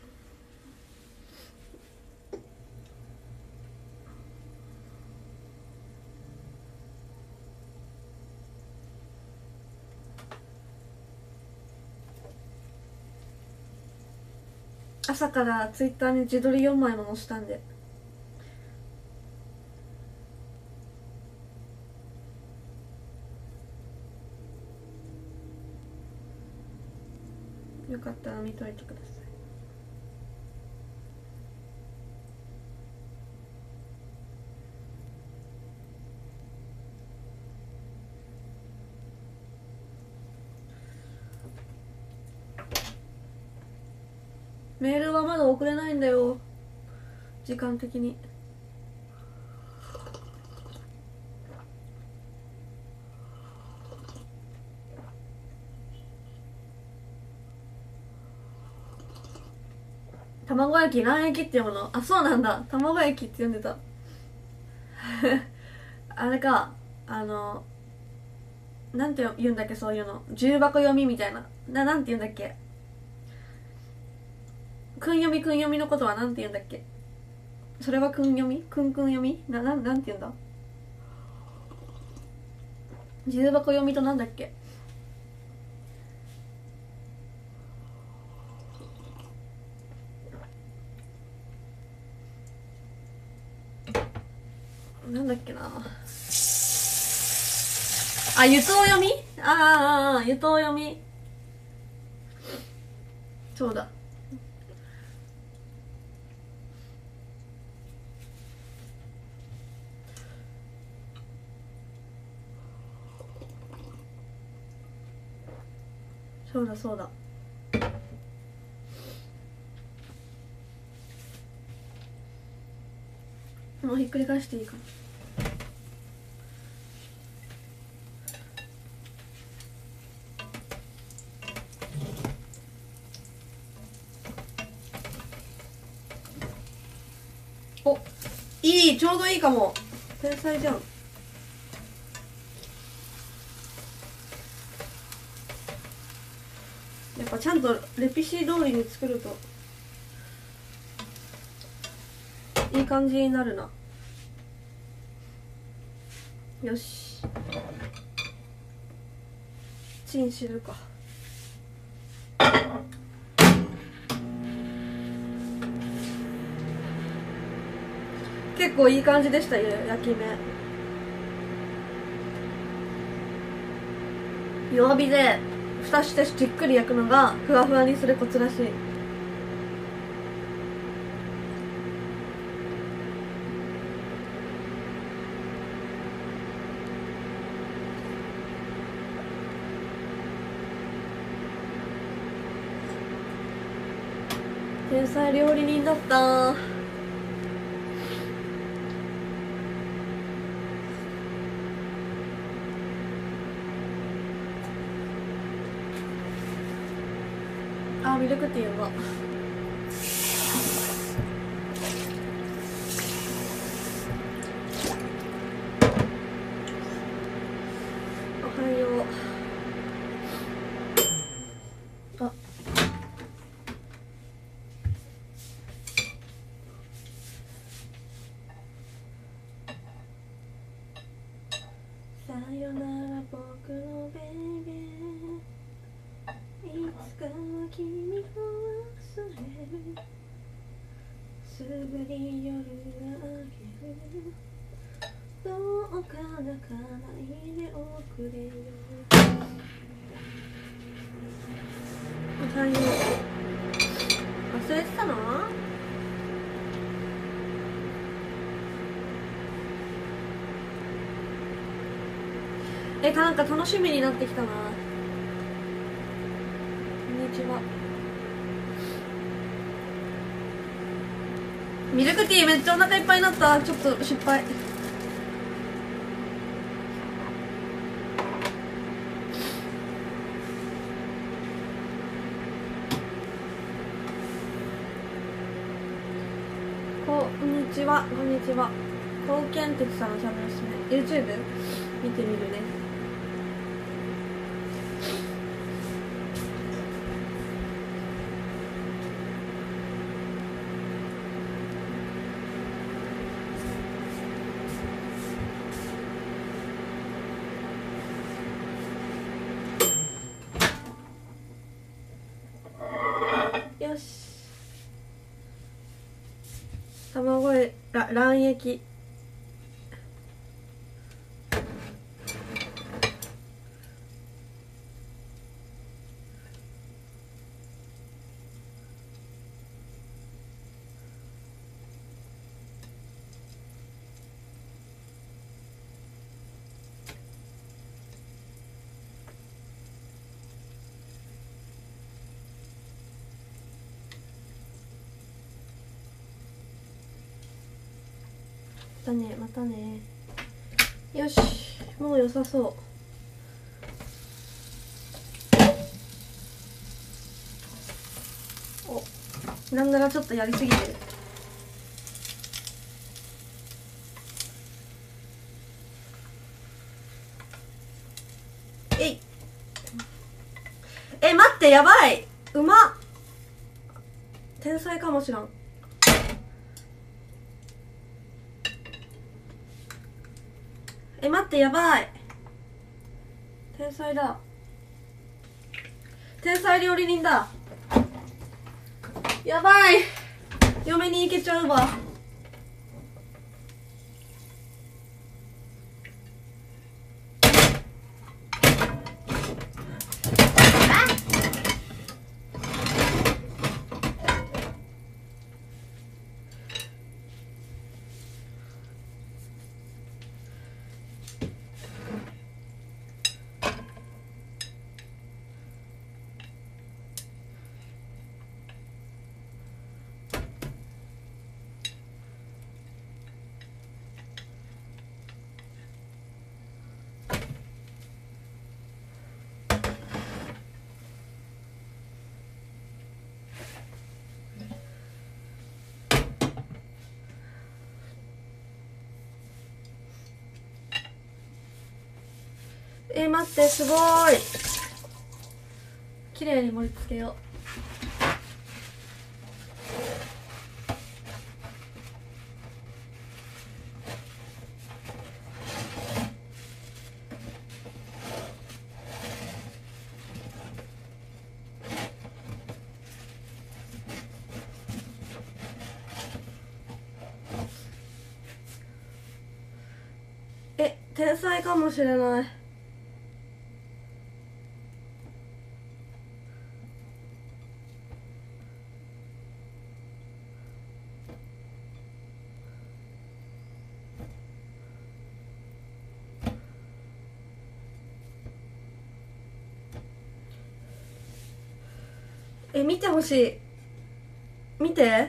朝からツイッターに自撮りよんまいも載せたんで。よかったら見といてください。メールはまだ送れないんだよ、時間的に。卵焼き、卵焼きって読むの？あ、そうなんだ。卵焼きって読んでた。あれか、あのなんて言うんだっけ、そういうの。重箱読みみたいな。な、なんて言うんだっけ。くん読みくん読みのことはなんて言うんだっけ。それはくん読みくんくん読みな、な、なんて言うんだ。重箱読みとなんだっけ。なんだっけなあ、ゆとう読み。あーあーあー、ゆとう読み。そうだ。そうだそうだ。もうひっくり返していいかな。お、いい、ちょうどいいかも。天才じゃん。やっぱちゃんとレピシー通りに作るといい感じになるな。よし、チンするか。結構いい感じでしたよ、焼き目。弱火で蓋してじっくり焼くのがふわふわにするコツらしい。天才料理人だった。あ、ミルクティーはおはよう。あ、 よなら僕のベイベー、いつかは君を忘れる、すぐに夜が明ける、どうか泣かないでおくれよ。おはよう。忘れてたの？え、なんか楽しみになってきたな。こんにちは。ミルクティーめっちゃお腹いっぱいになった。ちょっと失敗。こんにちは、こんにちは。高健哲さんのチャンネルですね。 YouTube 見てみるね。よし、卵ら卵液またね、またね。よし、もう良さそう。お、なんならちょっとやりすぎてる。えい、え、待って、やばい、うまっ、天才かもしらん。え、待って、やばい、天才だ、天才料理人だ。やばい、嫁に行けちゃうわ。えー、待って、すごーい。綺麗に盛り付けよう。え、天才かもしれない。え、見てほしい。見て。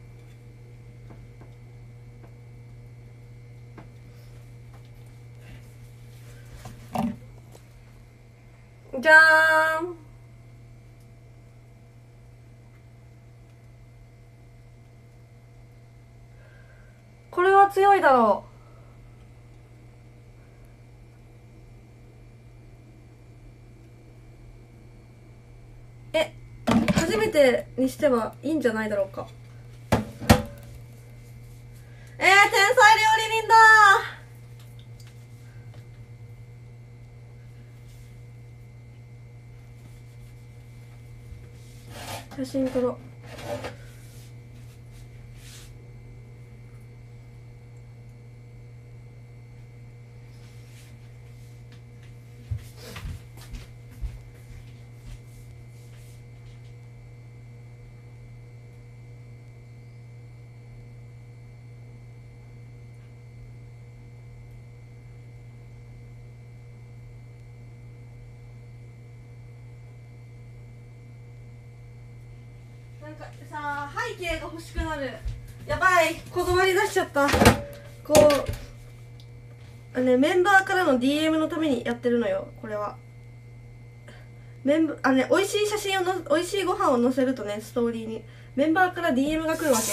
じゃーん。これは強いだろう。え、初めてにしてはいいんじゃないだろうか。えー、天才料理人だ写真撮ろう。なんかさ、背景が欲しくなる。やばい、こだわり出しちゃった。こうあ、ね、メンバーからの ディーエム のためにやってるのよ、これは。メンバーあ、ね、美味しい写真をの美味しいご飯を載せるとね、ストーリーにメンバーから ディーエム が来るわけ。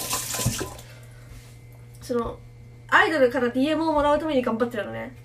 そのアイドルから ディーエム をもらうために頑張ってるのね。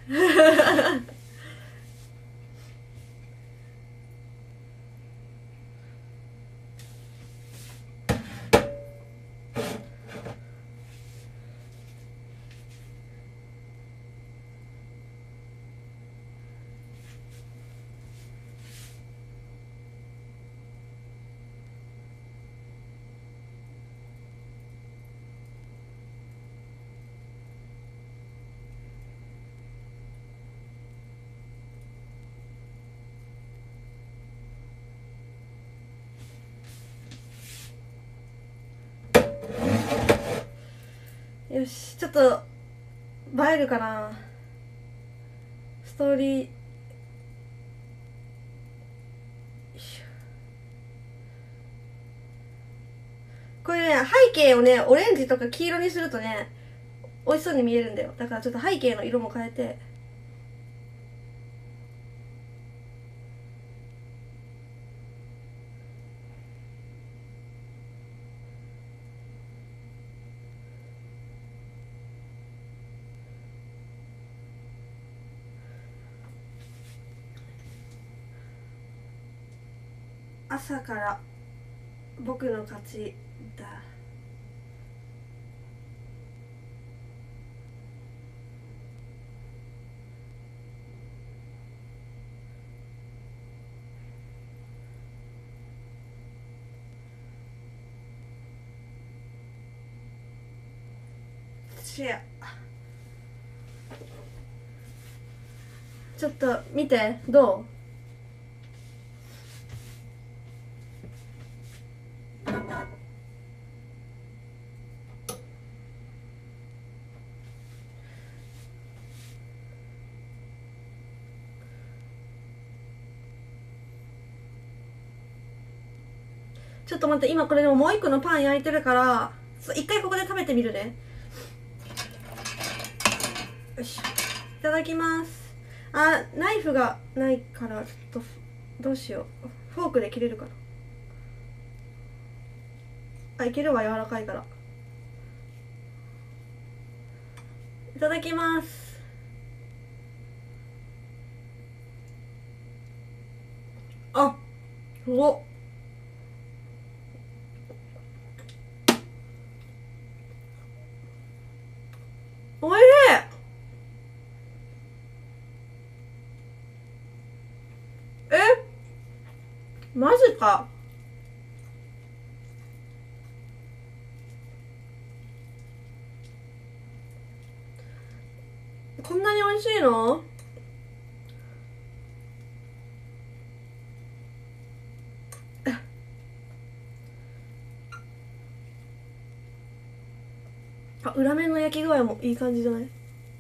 よし、ちょっと映えるかな、ストーリー。これね、背景をねオレンジとか黄色にするとね美味しそうに見えるんだよ。だからちょっと背景の色も変えて。朝から僕の勝ちだ。シェア。ちょっと見て、どう？ちょっと待って、今これでももう一個のパン焼いてるから一回ここで食べてみるね。よし、いただきます。あ、ナイフがないからちょっとどうしよう。フォークで切れるかな。あ、いけるわ、柔らかいから。いただきます。あ、すごっ。おいしい。え、マジか。こんなに美味しいの？あ、裏面の焼き具合もいい感じじゃない？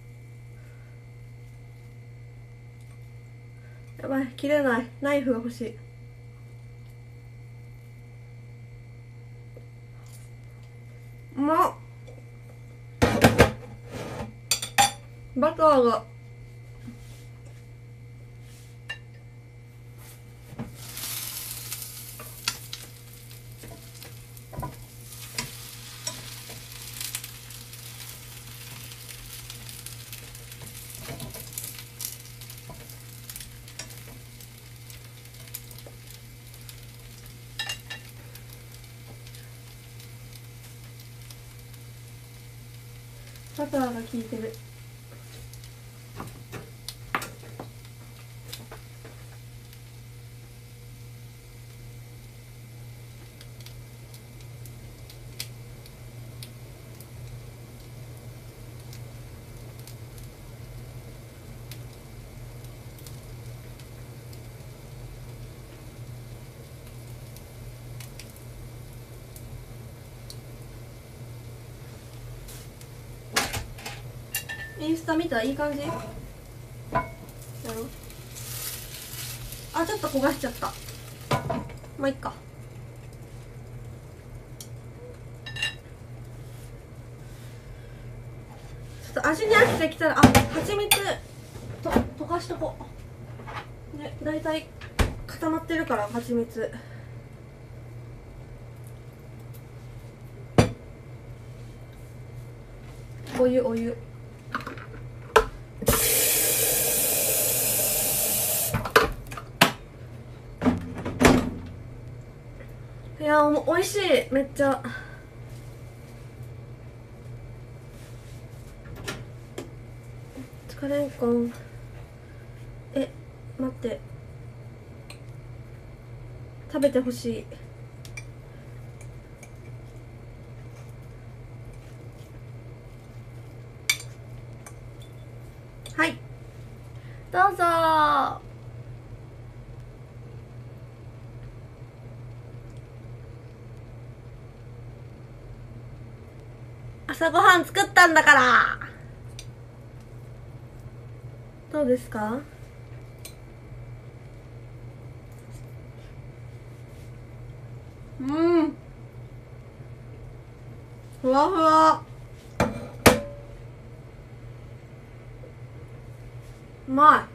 やばい、切れない。ナイフが欲しい。うまっ。バターがバターが効いてる。 インスタ見たらいい感じやろ。あ、ちょっと焦がしちゃった。まあいっか。ちょっと味に飽きてきたら、あ、蜂蜜と溶かしとこう。ね、だいたい固まってるから蜂蜜。お湯お湯。いやお、おいしい、めっちゃ。つかれんこん。え、待って、食べてほしい。はい、どうぞー。朝ごはん作ったんだから。どうですか？うん、ふわふわ。うま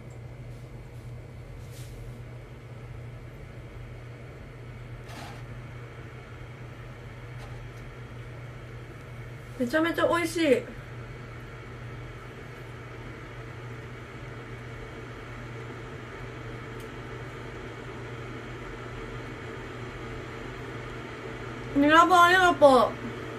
い。めちゃめちゃ美味しい。ニラバーありがとう。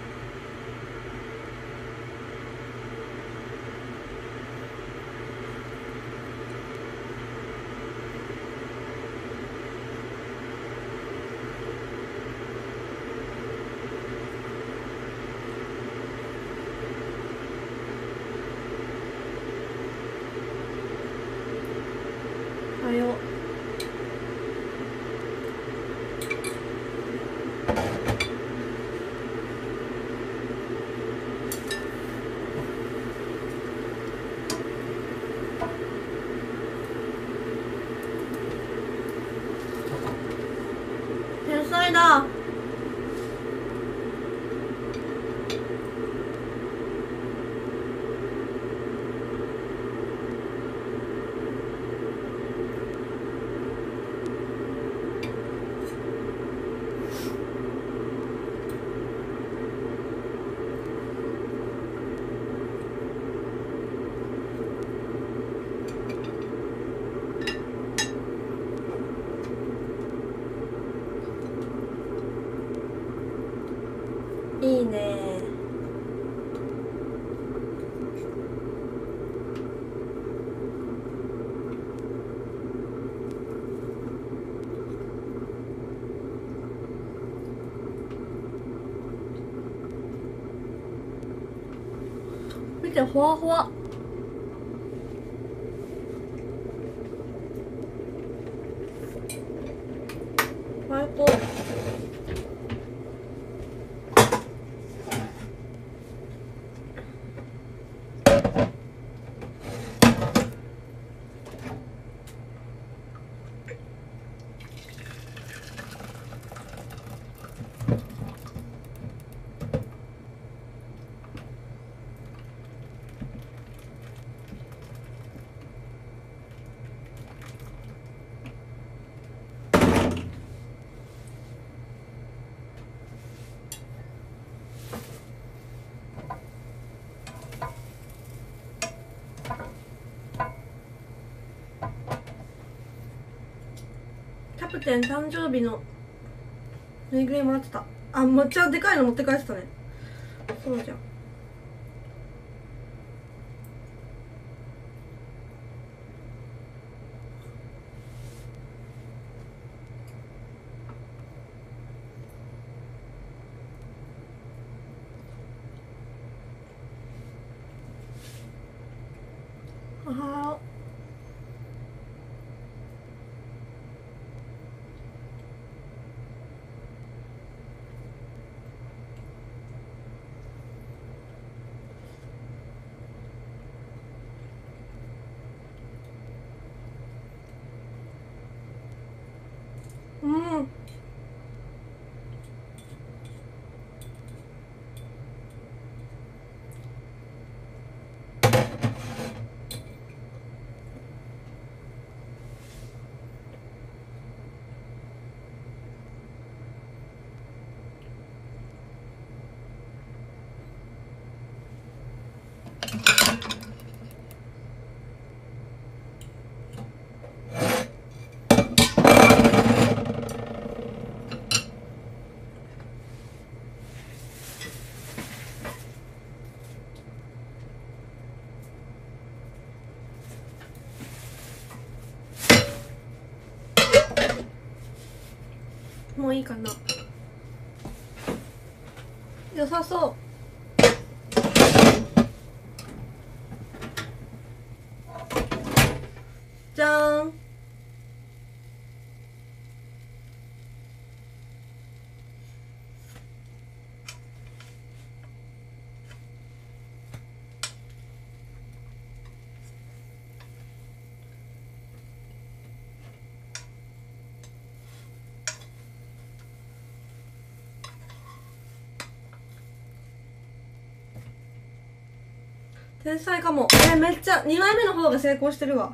はよ。天才だ。いいね。見て、ほわほわ。最高。キャプテン誕生日のぬいぐるみもらってた。あ、めっちゃでかいの持って帰ってたね。そうじゃん。おはよう。 もいいかな。良さそう。じゃーん。天才かも。えー、めっちゃにまいめの方が成功してるわ。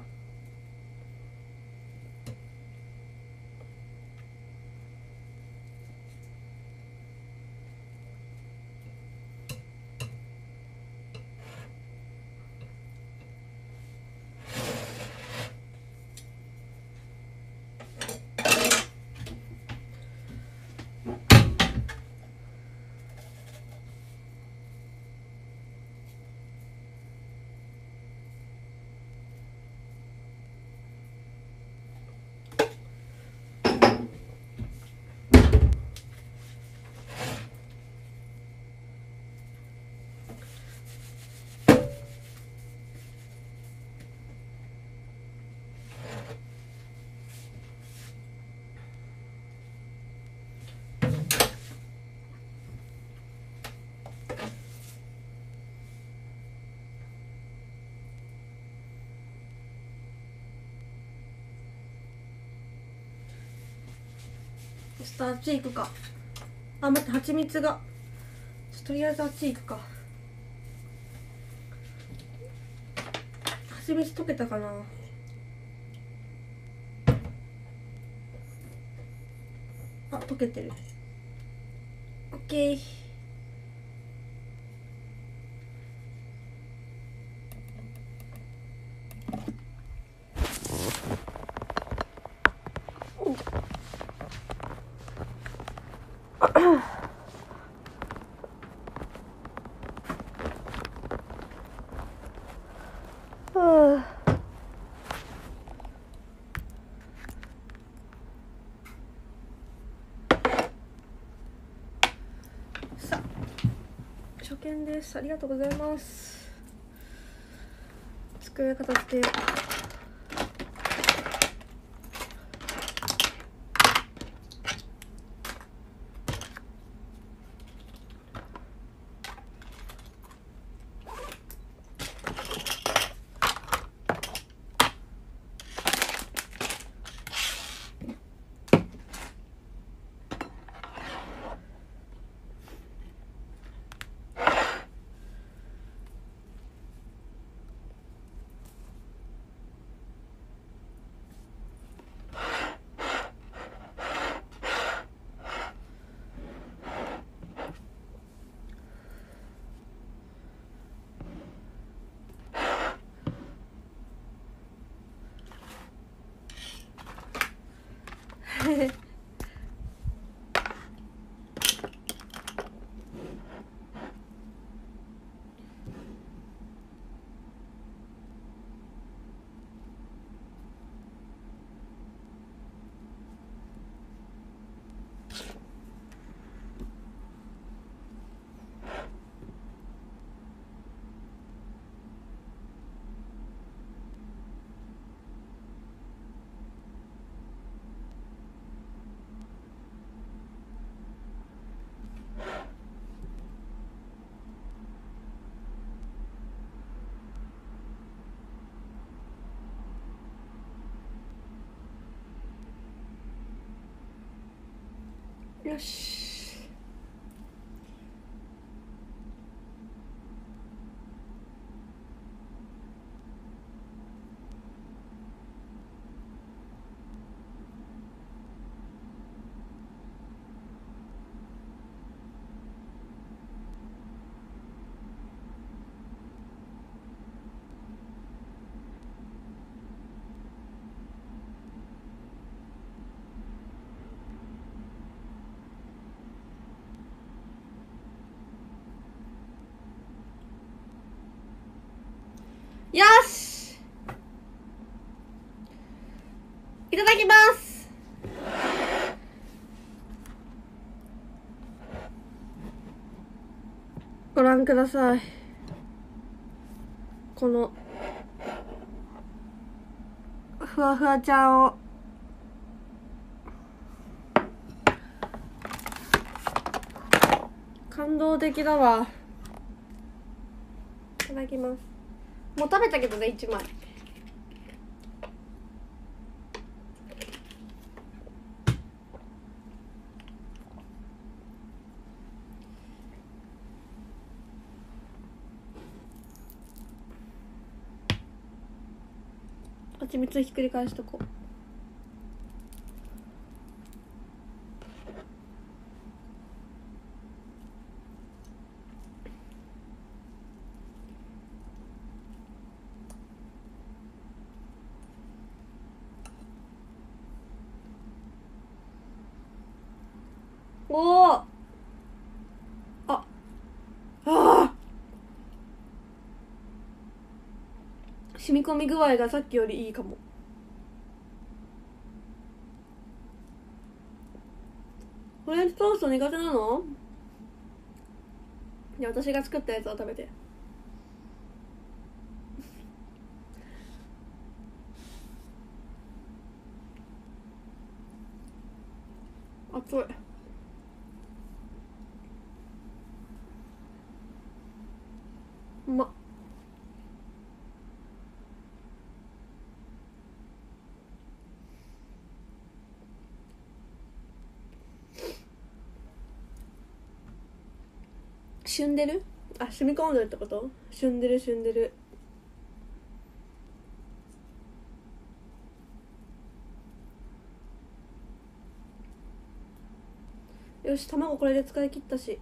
ちょっとあっち行くか。あ、待って、蜂蜜がちょっととりあえずあっち行くか。蜂蜜溶けたかな。あ、溶けてる。オッケー。さあ、初見です。ありがとうございます。机片付けよう。よし。よし、いただきます。 ご覧ください。このふわふわちゃんを感動的だわ。いただきます。もう食べたけどね、いちまい。蜂蜜ひっくり返しとこう。おー、あああ、染み込み具合がさっきよりいいかも。フレンチトースト苦手なの？いや、私が作ったやつを食べて。熱い。うまっ。旬でる？あ、染み込んでるってこと？旬でる旬でる。よし、卵これで使い切ったし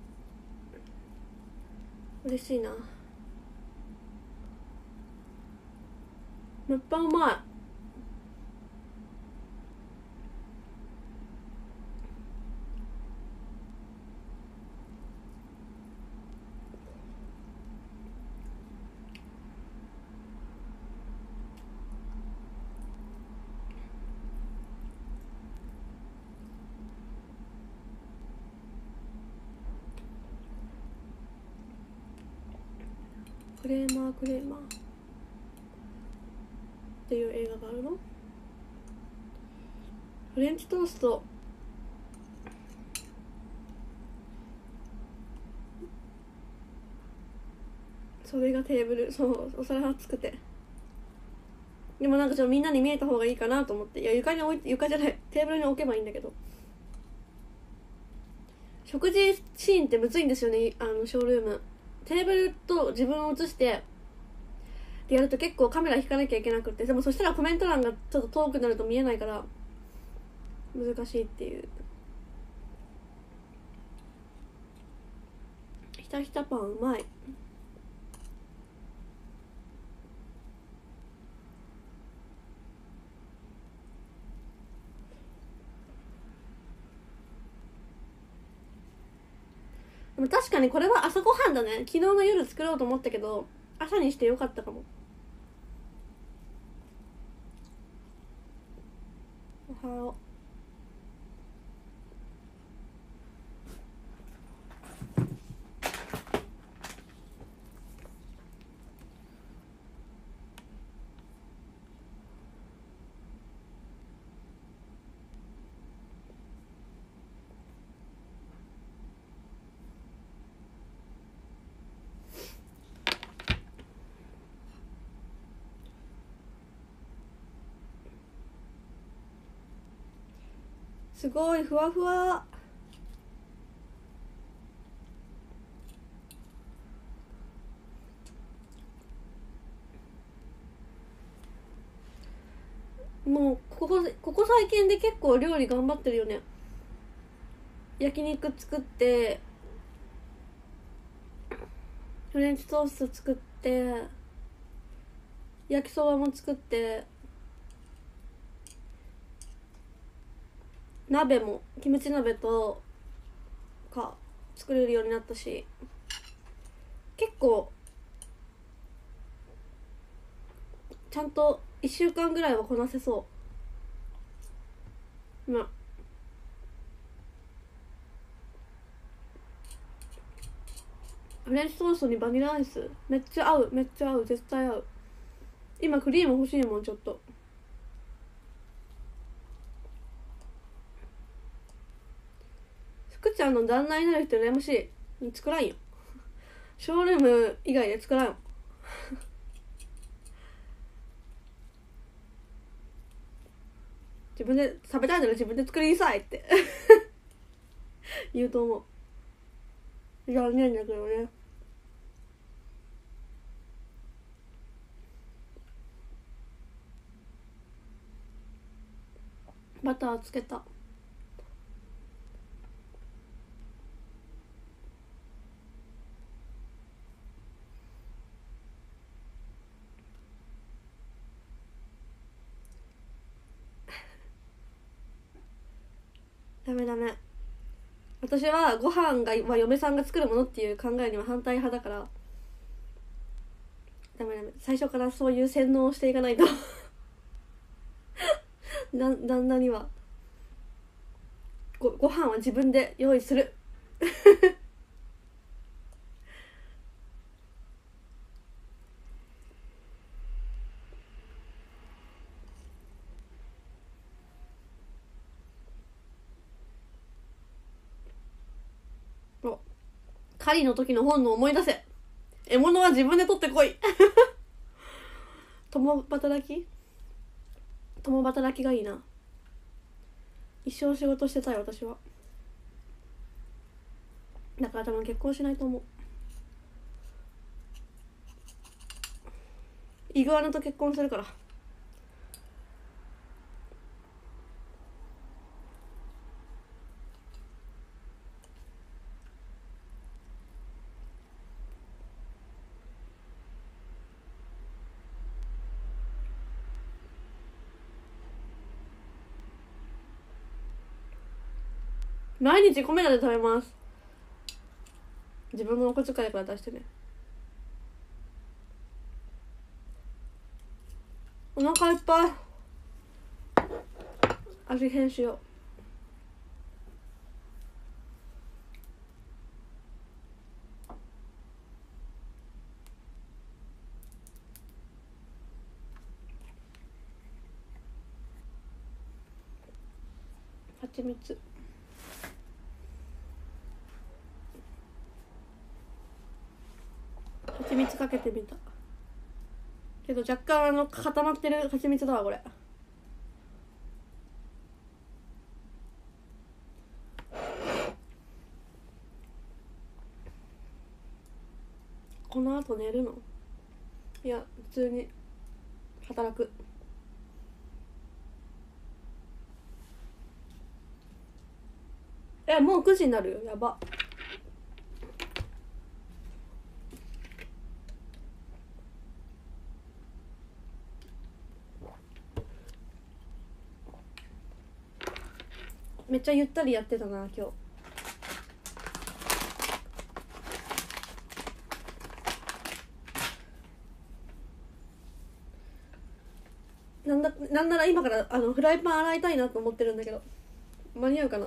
嬉しいな。めっぱうまい。クレーマークレーマーっていう映画があるの。フレンチトーストそれがテーブル、そうお皿熱くて、でもなんかちょっとみんなに見えた方がいいかなと思って、いや床に置いて、床じゃないテーブルに置けばいいんだけど、食事シーンってむずいんですよね。あのショールームテーブルと自分を映してでやると結構カメラ引かなきゃいけなくて、でもそしたらコメント欄がちょっと遠くなると見えないから難しいっていう。ひたひたパンうまい。でも確かにこれは朝ごはんだね。昨日の夜作ろうと思ったけど朝にしてよかったかも。おはよう。すごいふわふわ。もうここここ最近で結構料理頑張ってるよね。焼肉作ってフレンチトースト作って焼きそばも作って鍋もキムチ鍋とか作れるようになったし、結構ちゃんといっしゅうかんぐらいはこなせそう。まあフレンチトーストにバニラアイスめっちゃ合う、めっちゃ合う、絶対合う。今クリーム欲しいもん。ちょっと福ちゃんの旦那になる人羨ましい。作らんよ、ショールーム以外で作らん。自分で食べたいなら自分で作りなさいって言うと思う。残念だけどね。バターつけた。ダメダメ、私はご飯がは嫁さんが作るものっていう考えには反対派だから、ダメダメ、最初からそういう洗脳をしていかないとな旦那にはごご飯は自分で用意するお、狩りの時の本能を思い出せ。獲物は自分で取ってこい共働き共働きがいいな。一生仕事してたい私は。だから多分結婚しないと思う。イグアナと結婚するから。毎日米田で食べます。自分のお小遣いから出してね。お腹いっぱい。味変しよう。蜂蜜。蜂蜜かけてみたけど若干あの固まってる蜂蜜だわこれ。この後寝るの？いや普通に働く。えもうくじになるよ。やば。めっちゃゆったりやってたな今日。なんだなんなら今からあのフライパン洗いたいなと思ってるんだけど間に合うかな。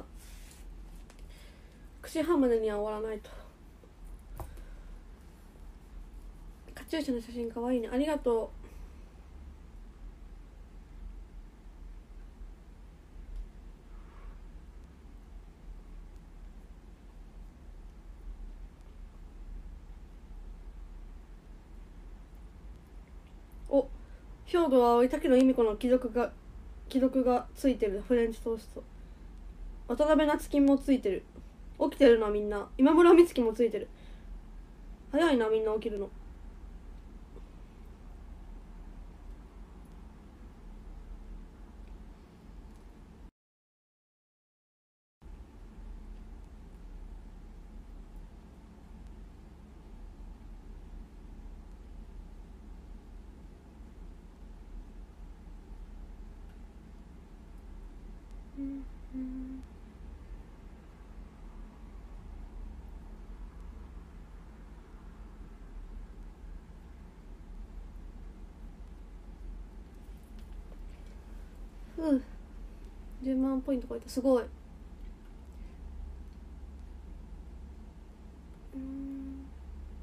くじはんまでには終わらないと。カチューシャの写真かわいいね。ありがとう。お、兵庫は葵竹野由美子の貴族が貴族がついてるフレンチトースト。渡辺夏樹もついてる。起きてるのはみんな。今村美月もついてる。早いなみんな起きるの。うんうんうん、じゅうまんポイント超えた。すごい。うん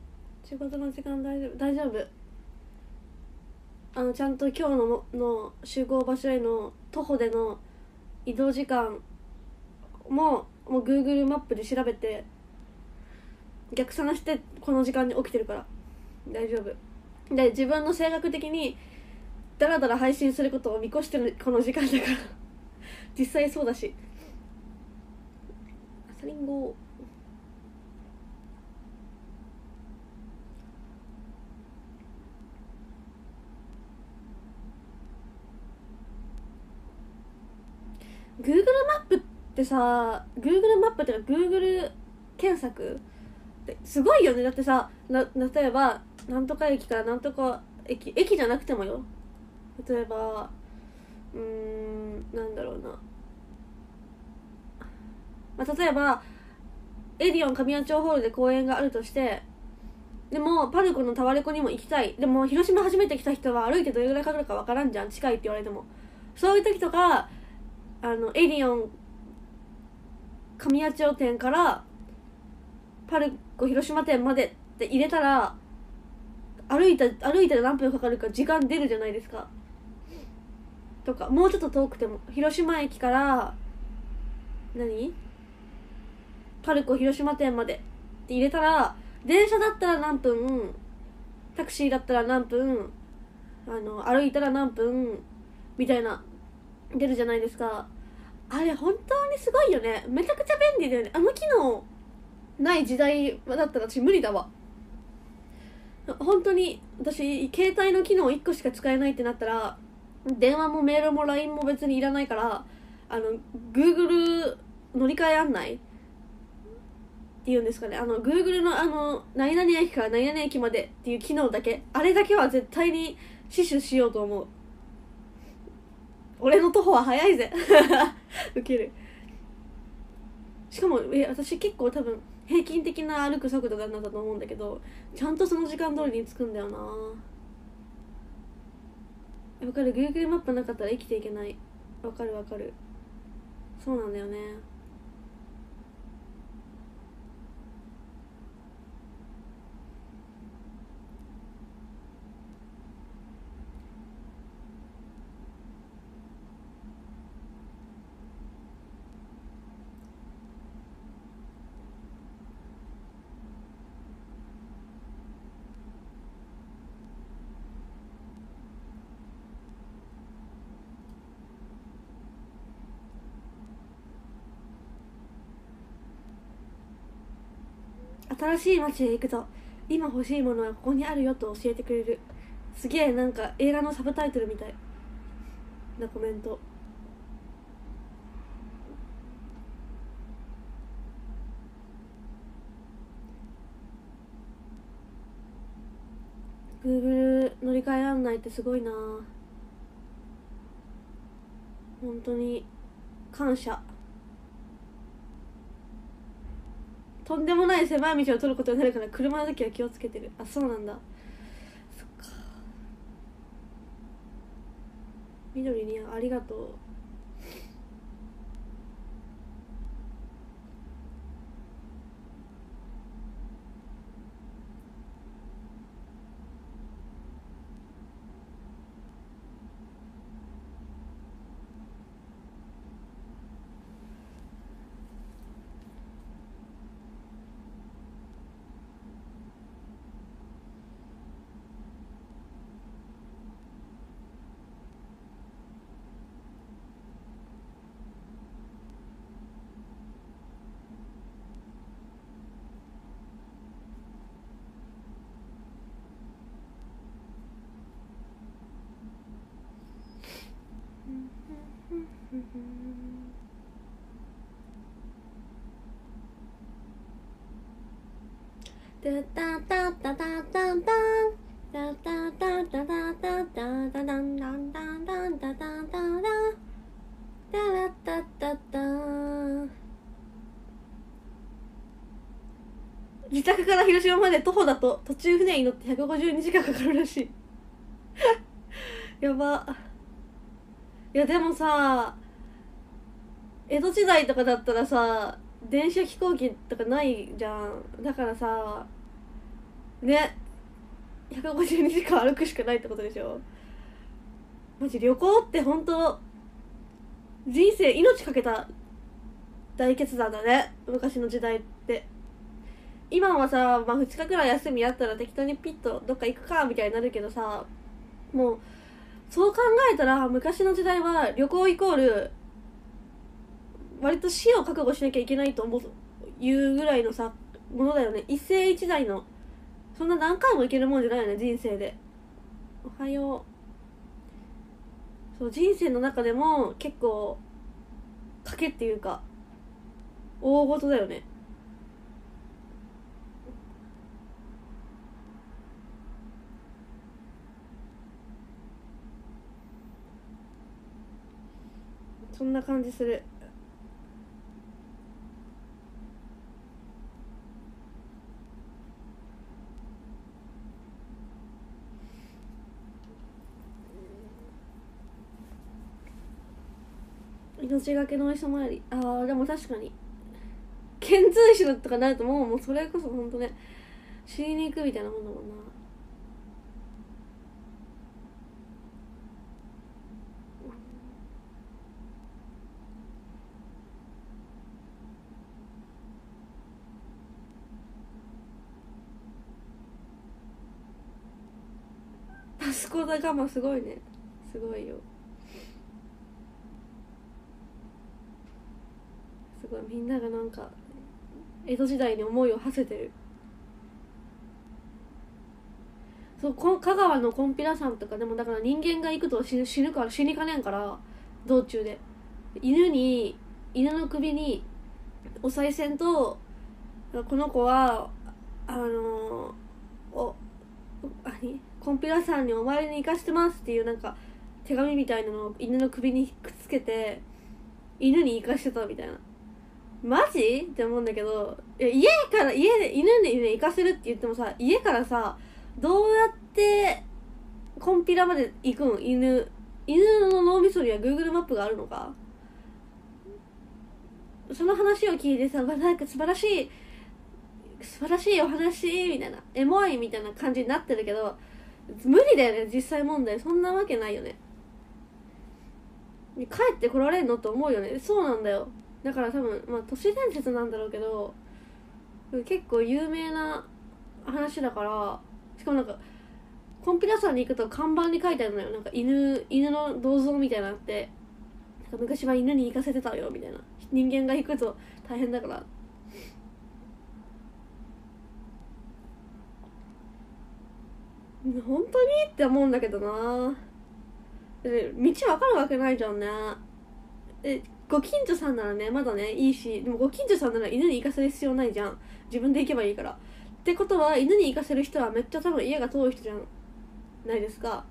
仕事の時間大丈夫大丈夫。あのちゃんと今日のの集合場所への徒歩での移動時間ももう Google マップで調べて逆算してこの時間に起きてるから大丈夫で、自分の性格的にダラダラ配信することを見越してるこの時間だから実際そうだし。朝リンゴGoogle マップってさ Google マップってか Google 検索ってすごいよね。だってさな例えばなんとか駅からなんとか駅駅じゃなくてもよ、例えばうーんなんだろうな、まあ、例えばエディオン神谷町ホールで公演があるとして、でもパルコのタワレコにも行きたい、でも広島初めて来た人は歩いてどれぐらいかかるかわからんじゃん、近いって言われても。そういう時とかあのエディオン神谷町店からパルコ広島店までって入れたら歩いた歩いたら何分かかるか時間出るじゃないですか。とかもうちょっと遠くても広島駅から何パルコ広島店までって入れたら、電車だったら何分、タクシーだったら何分、あの歩いたら何分みたいな出るじゃないですか。あれ本当にすごいよね。めちゃくちゃ便利だよね。あの機能ない時代だったら私無理だわ。本当に私携帯の機能いっこしか使えないってなったら電話もメールも ライン も別にいらないから、あの Google 乗り換え案内っていうんですかね、あの Google のあの何々駅から何々駅までっていう機能だけ、あれだけは絶対に死守しようと思う。俺の徒歩は早いぜウケる。しかもえ私結構多分平均的な歩く速度なんだと思うんだけど、ちゃんとその時間通りに着くんだよな。わかる。 Google マップなかったら生きていけない。わかるわかる。そうなんだよね。新しい街へ行くと今欲しいものはここにあるよと教えてくれる。すげえなんか映画のサブタイトルみたいなコメント。Google 乗り換え案内ってすごいな。本当に感謝。とんでもない狭い道を取ることになるから車の時は気をつけてる。あ、そうなんだ。そっか。緑にありがとう。タタタタタタタンタタタタタタタタタタタンタンタンタンタンタタンタンタラタタタ。自宅から広島まで徒歩だと途中船に乗ってひゃくごじゅうにじかんかかるらしいやば。いやでもさ、江戸時代とかだったらさ電車飛行機とかないじゃん。だからさね、ひゃくごじゅうにじかん歩くしかないってことでしょ。マジ旅行って本当人生命かけた大決断だね、昔の時代って。今はさ、まあ、ふつかくらい休みあったら適当にピッとどっか行くかみたいになるけどさ、もうそう考えたら昔の時代は旅行イコール割と死を覚悟しなきゃいけないと思ういうぐらいのさものだよね。一世一代の、そんな何回も行けるもんじゃないよね、人生で。おはよう。そう、人生の中でも結構賭けっていうか大事だよね。そんな感じする。命がけのお医者参り、あーでも確かに遣隋使とかなるともうもうそれこそ本当ね、死にに行くみたいなもんだもんな。パスコダガマすごいね、すごいよ、すごい。みんながなんか江戸時代に思いを馳せてる。そうこ香川のこんぴらさんとかでもだから人間が行くと死ぬ、死ぬから死にかねんから道中で犬に犬の首にお賽銭と、この子はあのお何こんぴらさんにお参りに行かしてますっていうなんか手紙みたいなのを犬の首にくっつけて犬に行かしてたみたいな。マジって思うんだけど、いや家から家で犬に、ね、行かせるって言ってもさ、家からさどうやってコンピラまで行くん。犬犬の脳みそには Google マップがあるのか。その話を聞いてさ、なんか素晴らしい素晴らしいお話みたいな、エモいみたいな感じになってるけど、無理だよね実際問題。そんなわけないよね。帰ってこられんのと思うよね。そうなんだよ。だから多分まあ都市伝説なんだろうけど、結構有名な話だから。しかもなんかコンピラさんに行くと看板に書いてあるのよ。なんか犬犬の銅像みたいなのあって、なんか昔は犬に行かせてたよみたいな。人間が行くと大変だから。本当にって思うんだけどな。道わかるわけないじゃんね。えご近所さんならねまだねいいし、でもご近所さんなら犬に行かせる必要ないじゃん。自分で行けばいいから。ってことは犬に行かせる人はめっちゃ多分家が遠い人じゃないですか。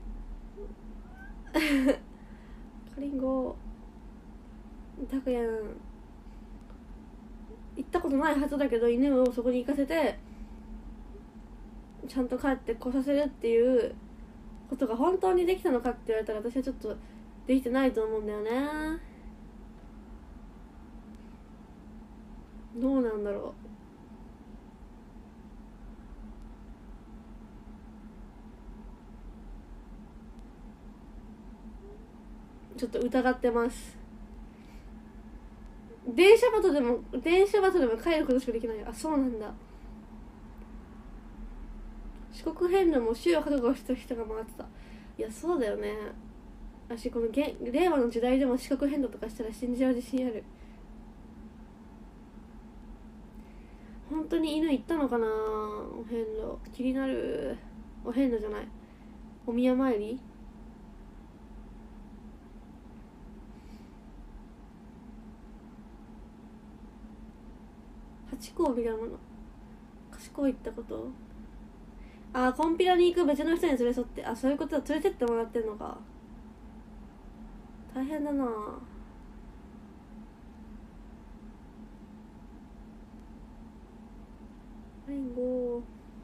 カリンゴたくやん行ったことないはずだけど、犬をそこに行かせてちゃんと帰ってこさせるっていうことが本当にできたのかって言われたら、私はちょっとできてないと思うんだよね。どうなんだろう。ちょっと疑ってます。電車バトでも電車バトでも帰ることしかできない。あ、そうなんだ。四国遍路も死を覚悟した人が回ってた。いやそうだよね。私この令和の時代でも四国遍路とかしたら信じ合う自信ある。本当に犬行ったのかな。お遍路気になる。お遍路じゃない、お宮参り。八甲みたいなもの。賢いってこと。あーコンピラに行く別の人に連れ添って、あそういうことは連れてってもらってんのか。大変だな。レインボー。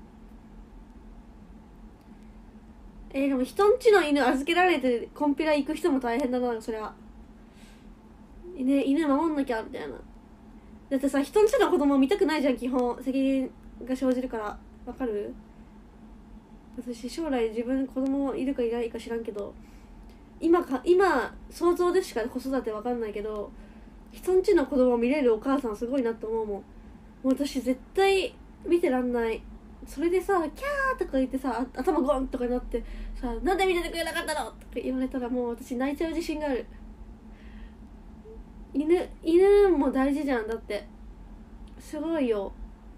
えー、でも人んちの犬預けられてコンピラ行く人も大変だなそりゃ。ね、犬守んなきゃみたいな。だってさ人んちの子供見たくないじゃん基本。責任が生じるから。 わかる？私将来自分子供いるかいないか知らんけど、今か今想像でしか子育てわかんないけど、人んちの子供を見れるお母さんすごいなと思うもん。もう私絶対見てらんない。それでさキャーとか言ってさ頭ゴンとかになってさ、なんで見ててくれなかったのとか言われたらもう私泣いちゃう自信がある。犬犬も大事じゃん。だってすごいよ。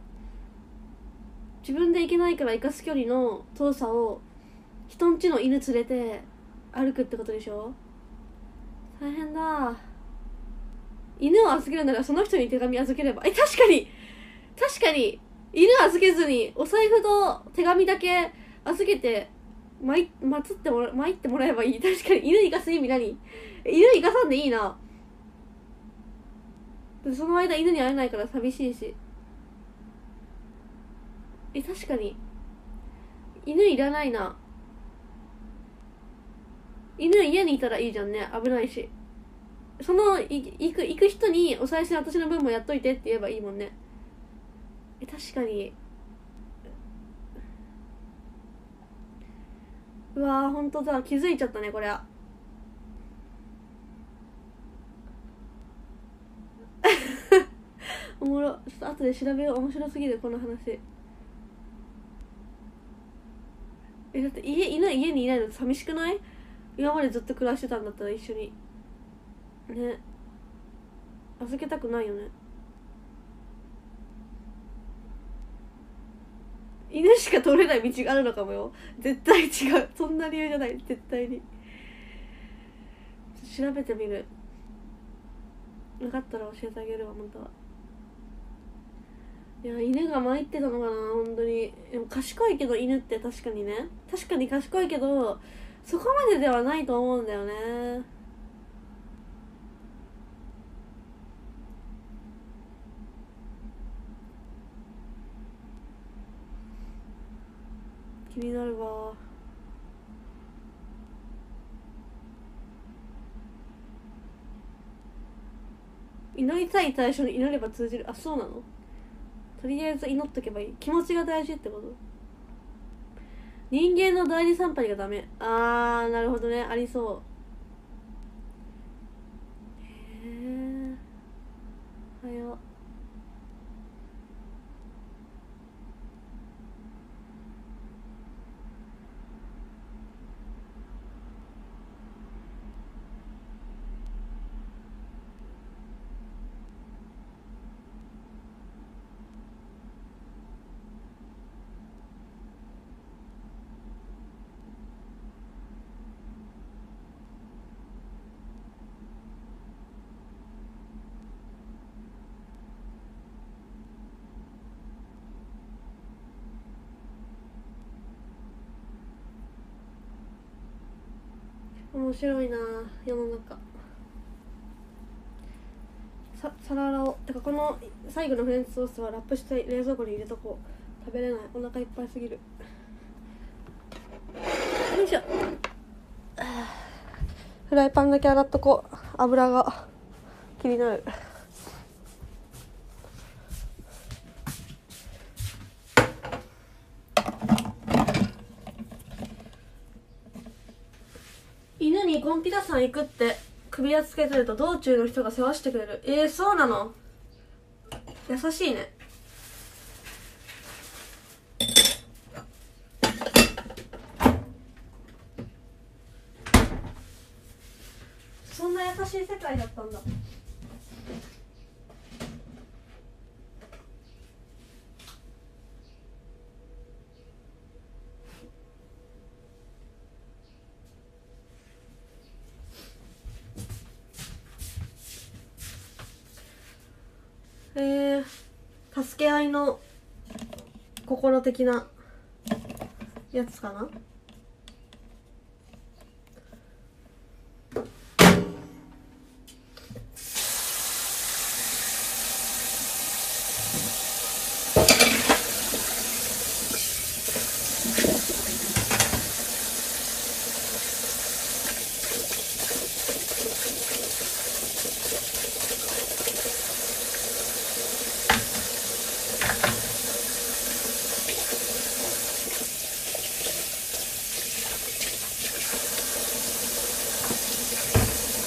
自分で行けないから行かす距離の遠さを人んちの犬連れて歩くってことでしょ。大変だ。犬を預けるならその人に手紙預ければ。え、確かに確かに犬預けずにお財布と手紙だけ預けてまい、まつってもら、まいってもらえばいい。確かに犬行かす意味何？犬行かさんでいいな。その間犬に会えないから寂しいし。え、確かに犬いらないな。犬家にいたらいいじゃんね。危ないし。そのい行く行く人にお賽銭私の分もやっといてって言えばいいもんね。え、確かに。うわー、ほんとだ。気づいちゃったねこれは。おもろ。ちょっと後で調べよう。面白すぎるこの話。え、だって家犬家にいないの寂しくない？今までずっと暮らしてたんだったら一緒にね。預けたくないよね。犬しか通れない道があるのかもよ。絶対違う。そんな理由じゃない。絶対に調べてみる。分かったら教えてあげるわ。本当は。いや、犬が参ってたのかな本当に。でも賢いけど犬って確かにね。確かに賢いけどそこまでではないと思うんだよね。気になるわ。祈りたい対象に祈れば通じる。あ、そうなの？とりあえず祈っとけばいい。気持ちが大事ってこと？人間の代理参拝がダメ。あー、なるほどね。ありそう。へー。はよ。面白いな世の中。さサラダをてかこの最後のフレンチソースはラップして冷蔵庫に入れとこう。食べれない。お腹いっぱいすぎる。よいしょ。フライパンだけ洗っとこう。油が気になる。犬にゴンピラさん行くって首輪つけてると道中の人が世話してくれる。えー、そうなの？優しいね。そんな優しい世界だったんだ。えー、助け合いの心的なやつかな。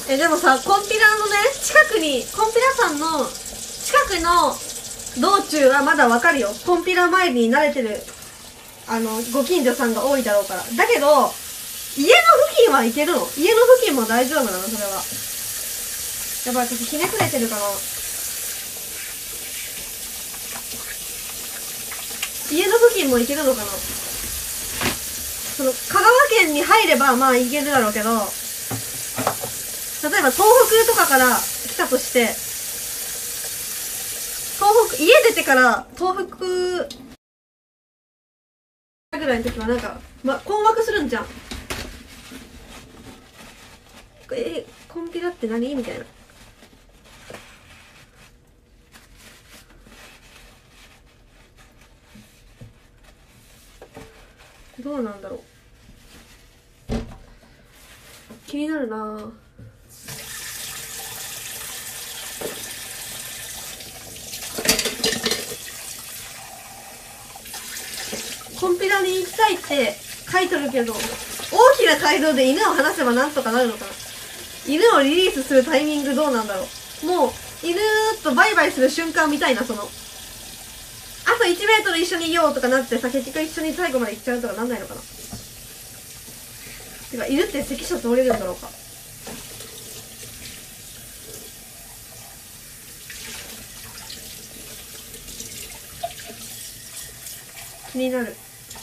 えでもさ、コンピラのね近くに、コンピラさんの近くの道中はまだわかるよ。コンピラ参りに慣れてるあのご近所さんが多いだろうから。だけど家の付近は行けるの？家の付近も大丈夫なの？それはやばい、私ひねくれてるかな。家の付近も行けるのかな。その香川県に入ればまあ行けるだろうけど、例えば東北とかから来たとして、東北家出てから東北ぐらいの時はなんか、ま、困惑するんじゃん。えコンピラって何みたいな。どうなんだろう、気になるなぁ。コンピラに行きたいって書いてるけど、大きな街道で犬を離せばなんとかなるのかな。犬をリリースするタイミングどうなんだろう。もう犬とバイバイする瞬間みたいな、そのあといちメートル一緒にいようとかなってさ、結局一緒に最後まで行っちゃうとかなんないのかな。てか犬って関所通れるんだろうか。気になる。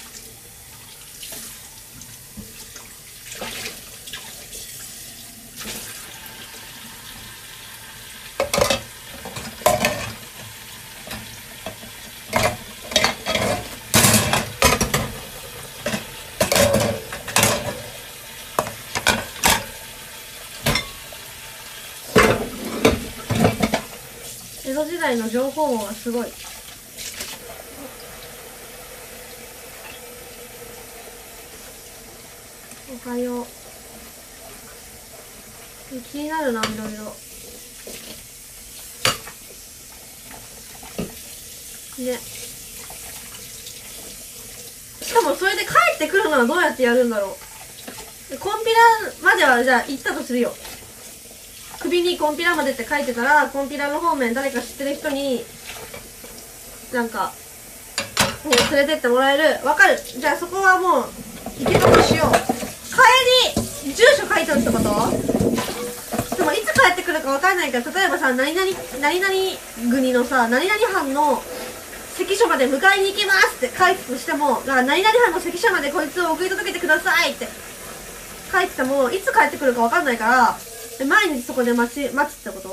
江戸時代の情報網がすごい。おはよう。気になるな、いろいろ。ね。しかもそれで帰ってくるのはどうやってやるんだろう。コンピラまではじゃあ行ったとするよ。首にコンピラまでって書いてたら、コンピラの方面誰か知ってる人になんか、ね、連れてってもらえる。わかる。じゃあそこはもう行けたとしよう。帰り住所書いておくってこと？でもいつ帰ってくるかわかんないから、例えばさ、何々何々国のさ、何々藩の関所まで迎えに行きますって書いてたとしても、だから何々藩の関所までこいつを送り届けてくださいって書いてても、いつ帰ってくるかわかんないから、毎日そこで待ち待つってこと？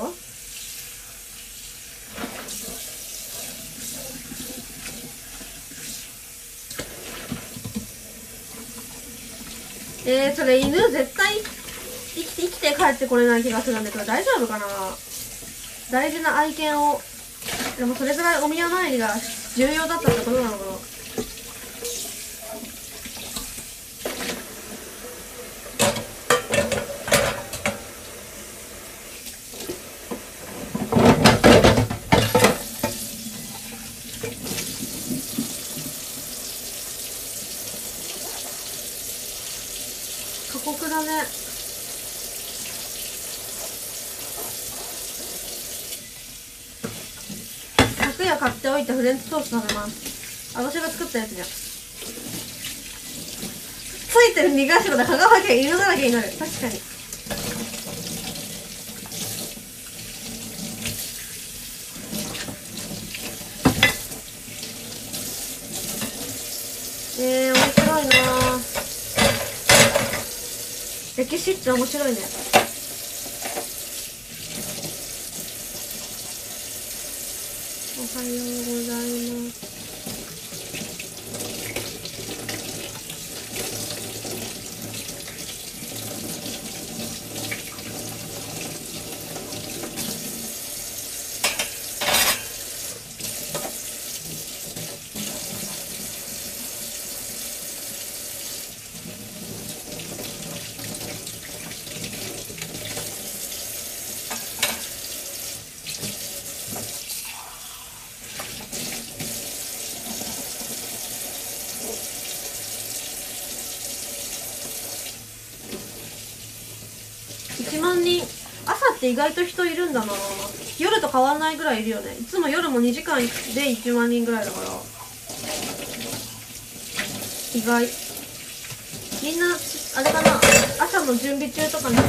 えー、それ犬絶対生きて生きて帰ってこれない気がするんだけど、大丈夫かな。大事な愛犬を。でもそれぐらいお宮参りが重要だったってことなのかな。過酷だね。昨夜買っておいたフレンチトースト食べます。私が作ったやつじゃん。ついてる苦い仕事香川県犬だらけになる。確かに。えー、面白いなぁ。歴史って面白いね。おはようございます。いちまんにんって意外と人いるんだな。夜と変わんないぐらいいるよね。いつも夜もにじかんでいちまんにんぐらいだから意外。みんなあれかな、朝の準備中とかに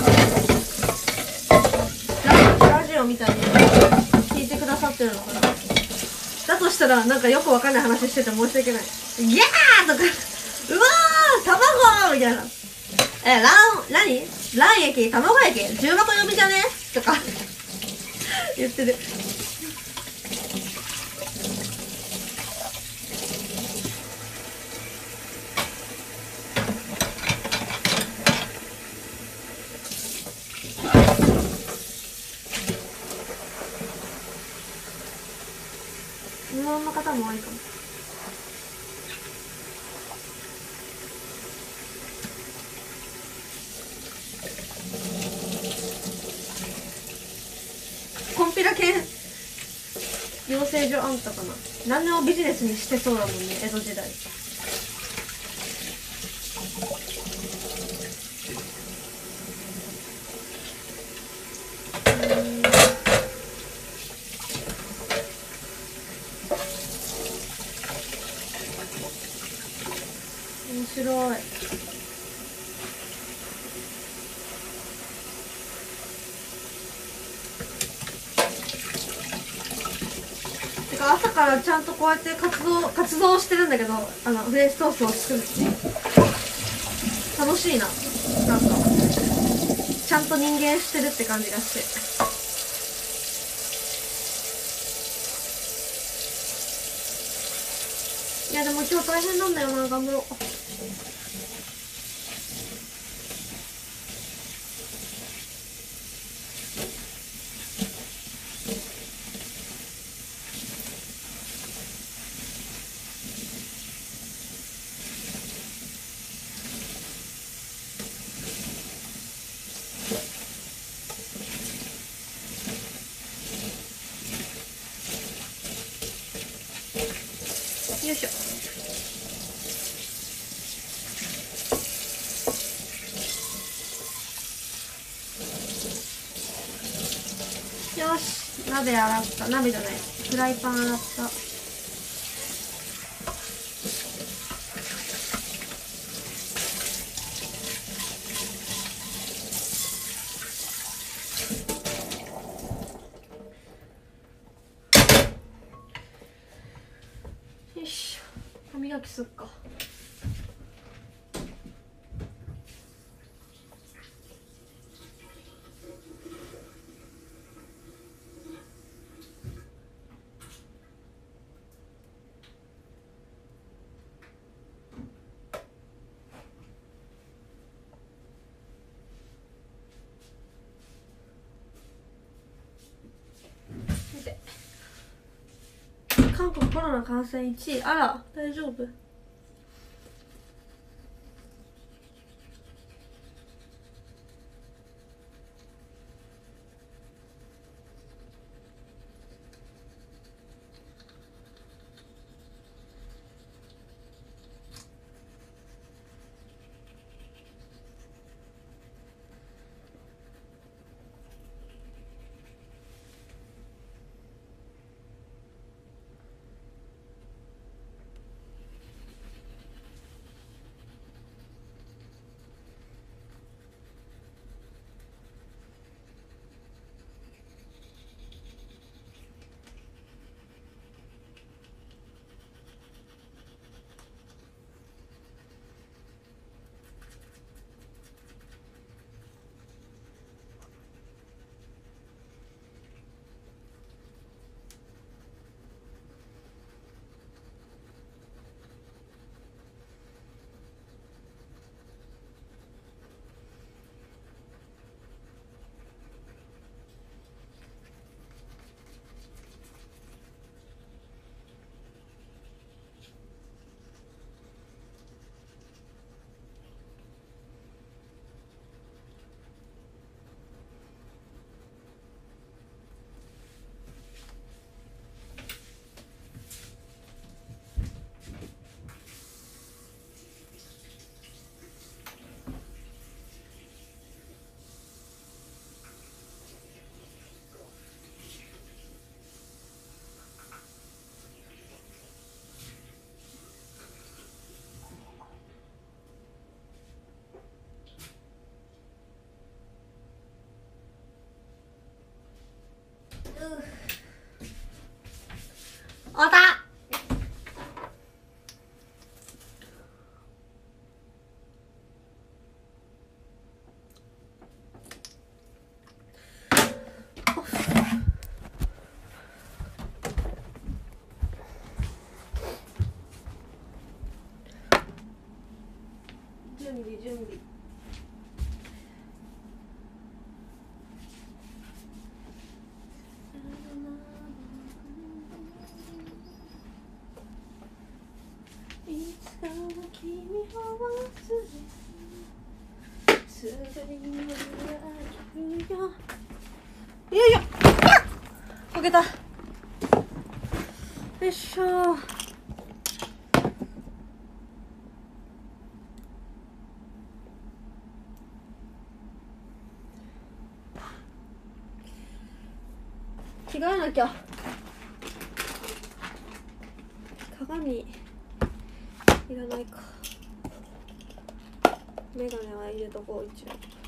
ラ, ラジオみたいに聞いてくださってるのかな。だとしたらなんかよくわかんない話してて申し訳ない。ギャーとかうわー卵みたいな、え卵何卵液卵液重箱読みじゃねとか言ってる。日本の方も多いかも。コンピラ犬養成所あんたかな。何でもビジネスにしてそうだもんね、江戸時代。面白い。てか朝からちゃんとこうやって活動活動してるんだけど、あのフレンチトーストを作るっていう楽しいな。なんかちゃんと人間してるって感じがして。いやでも今日大変なんだよな、頑張ろう。よいしょ。よし、鍋洗った。鍋じゃない、フライパン洗った。よし、歯磨きすっか。韓国コロナ感染いちい。あら、大丈夫？ 終わった。準備準備。いつかは君を忘れすぐに戻るよ。いやいやこけた。よいしょ。着替えなきゃ。鏡いらないか。メガネは入れとこう一応。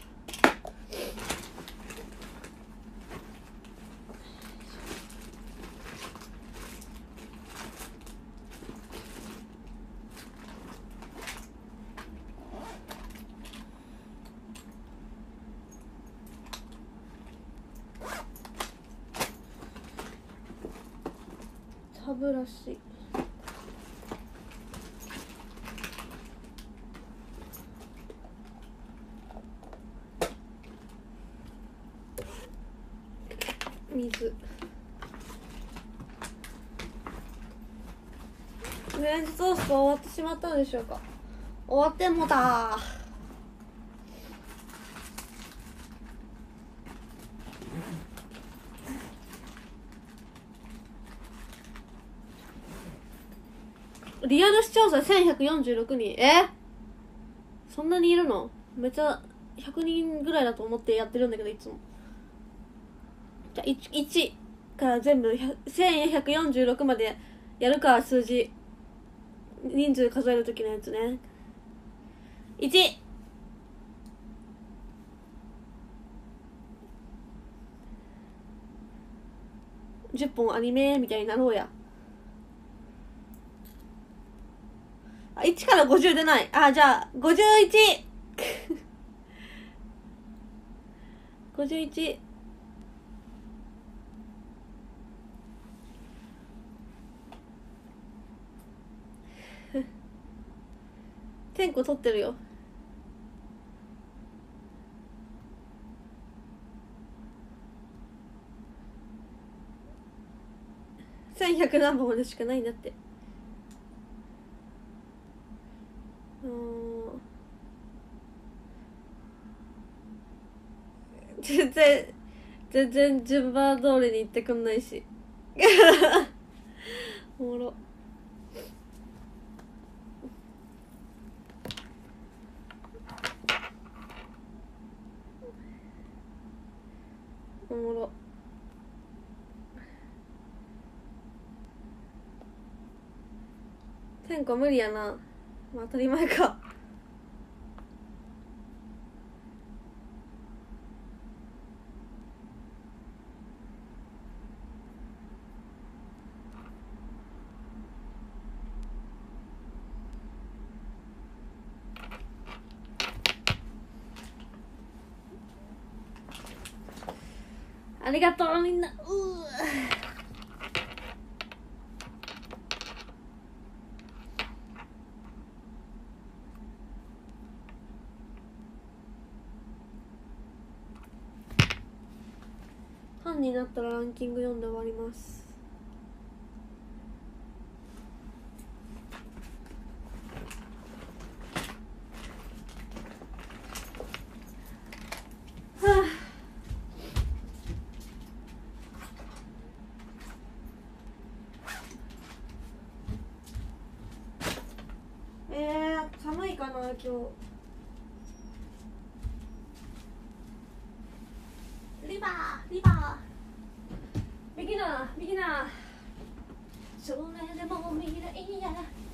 歯ブラシ。水。フレンチトースト終わってしまったのでしょうか。終わってもだ。リアル視聴者せんひゃくよんじゅうろくにん。えそんなにいるの？めっちゃひゃくにんぐらいだと思ってやってるんだけど、いつも。じゃあ 1, いちから全部せんひゃくよんじゅうろくまでやるか。数字人数数えるときのやつね。いち、じゅっぽんアニメみたいになろうや。あ、いちからごじゅうでない。あ、じゃあごじゅういち ごじゅういち。せんこ取ってるよ。せんひゃく何本までしかないんだって。うん、全然全然順番通りに言ってくんないしおもろ。おもろ。せんこ無理やな。まあ当たり前か。ありがとうみんな。うー半になったらランキング読んで終わります。はあ、えー、寒いかな今日。リバーリバービギナービギナー。それでも未来や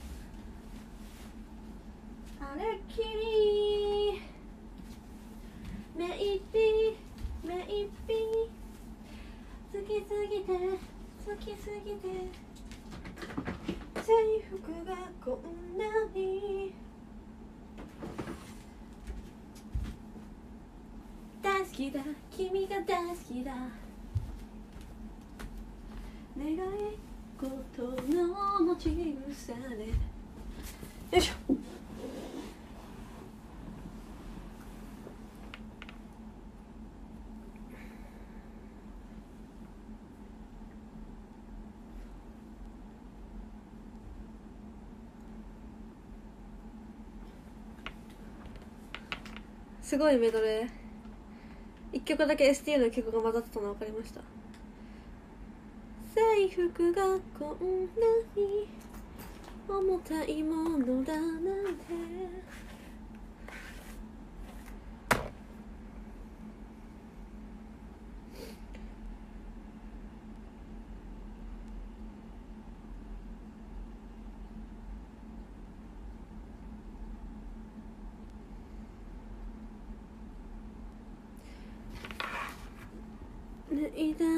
あれっきりメイビーメイビー好きすぎて好きすぎてこんなに大好きだ君が大好きだ願い事の持ち腐れよいしょすごいメドレーいっきょくだけ エスティー の曲が混ざってたの分かりました。制服がこんなに重たいものだなんて脱いだ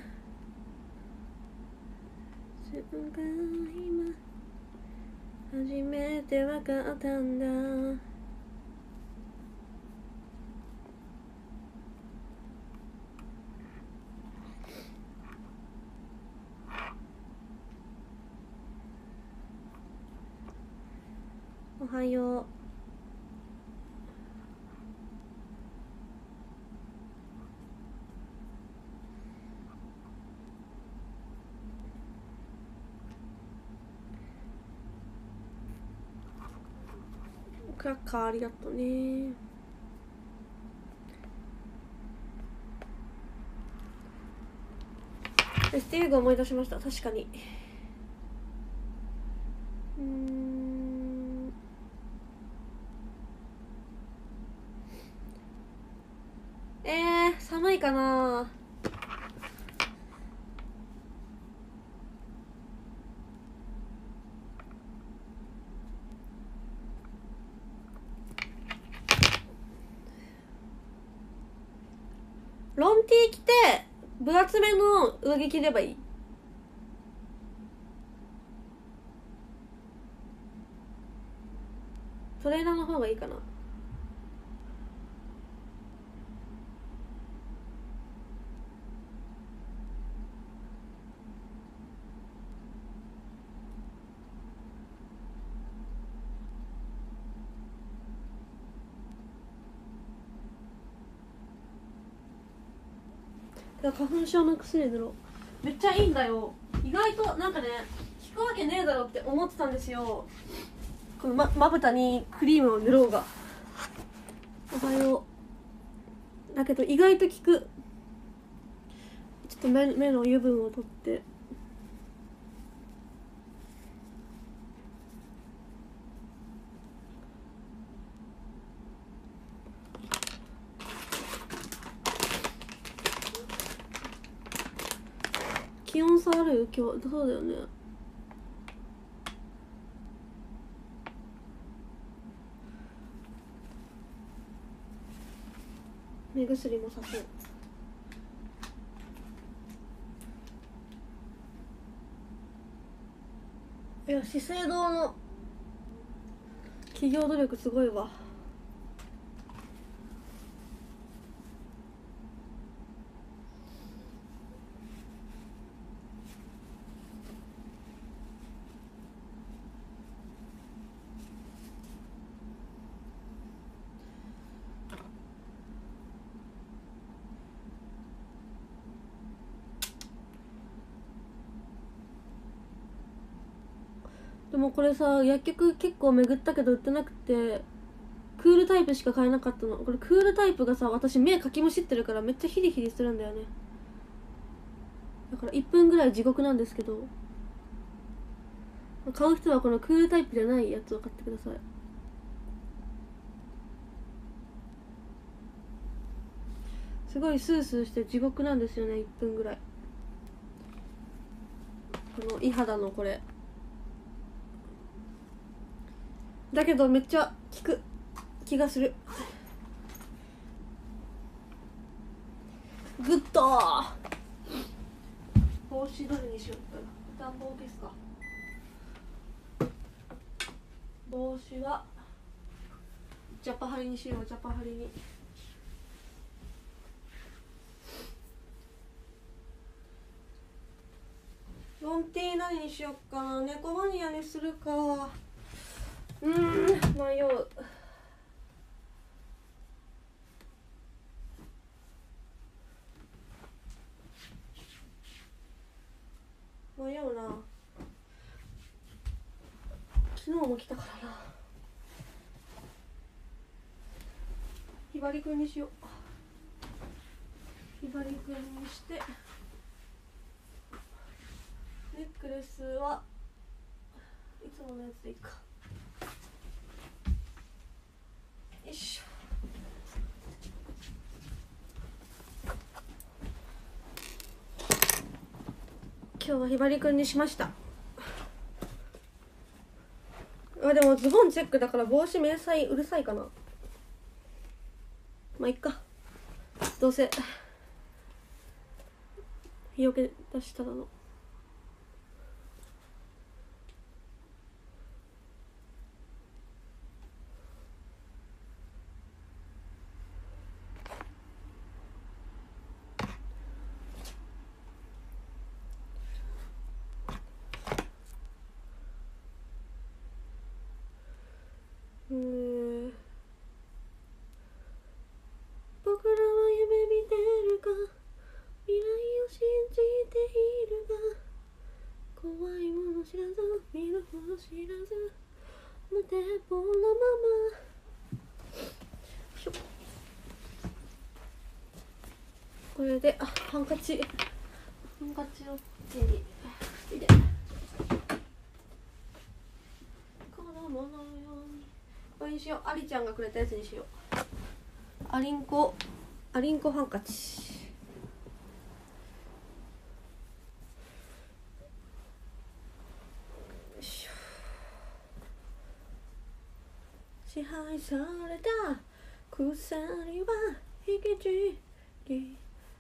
自分が今初めて分かったんだおはようクラッカーありがとうね。エスティー が思い出しました。確かにうーんえー、寒いかな。ロンティー着て分厚めの上着着ればいい。トレーナーの方がいいかな。花粉症の薬塗ろう。めっちゃいいんだよ。意外となんかね効くわけねえだろって思ってたんですよ。このままぶたにクリームを塗ろうが。おはよう。だけど意外と効く。ちょっと 目, 目の油分を取って気温差ある今日。そうだよね。目薬もさそう。いや資生堂の企業努力すごいわ。でもこれさ薬局結構巡ったけど売ってなくてクールタイプしか買えなかったの。これクールタイプがさ私目かきむしってるからめっちゃヒリヒリするんだよね。だからいっぷんぐらい地獄なんですけど買う人はこのクールタイプじゃないやつを買ってください。すごいスースーして地獄なんですよね。いっぷんぐらいこのイ肌のこれだけどめっちゃ効く気がする。グッド帽子どれにしようかな。暖房ですか。 帽子はジャパハリにしよう。ジャパハリにロンティー何にしよっかな。猫マニアにするか。うーん迷う。迷うな。昨日も来たからな。ひばりくんにしよう。ひばりくんにしてネックレスはいつものやつでいいか。よいしょ。今日はひばりくんにしました。あ、でもズボンチェックだから帽子迷彩うるさいかな。まあいっか、どうせ日よけ出したらの。うーん、僕らは夢見てるか、未来を信じているが、怖いもの知らず見るほど知らず無鉄砲のまま。しょこれで、あ、ハンカチハンカチを手に入れ、子供のようにこれにしよう。ありちゃんがくれたやつにしよう。アリンコアリンコハンカチ。支配された鎖は引きちぎ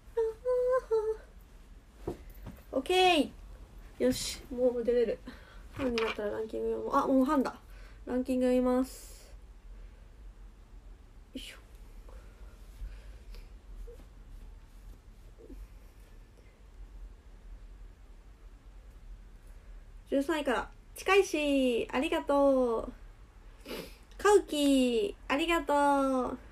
ろ。オッケー。よし、もう出れる。半になったらランキング読もう。あ、もう半だ。ランキング読みます。よいしょ。じゅうさんいから近いし、ありがとう。カウキありがとう。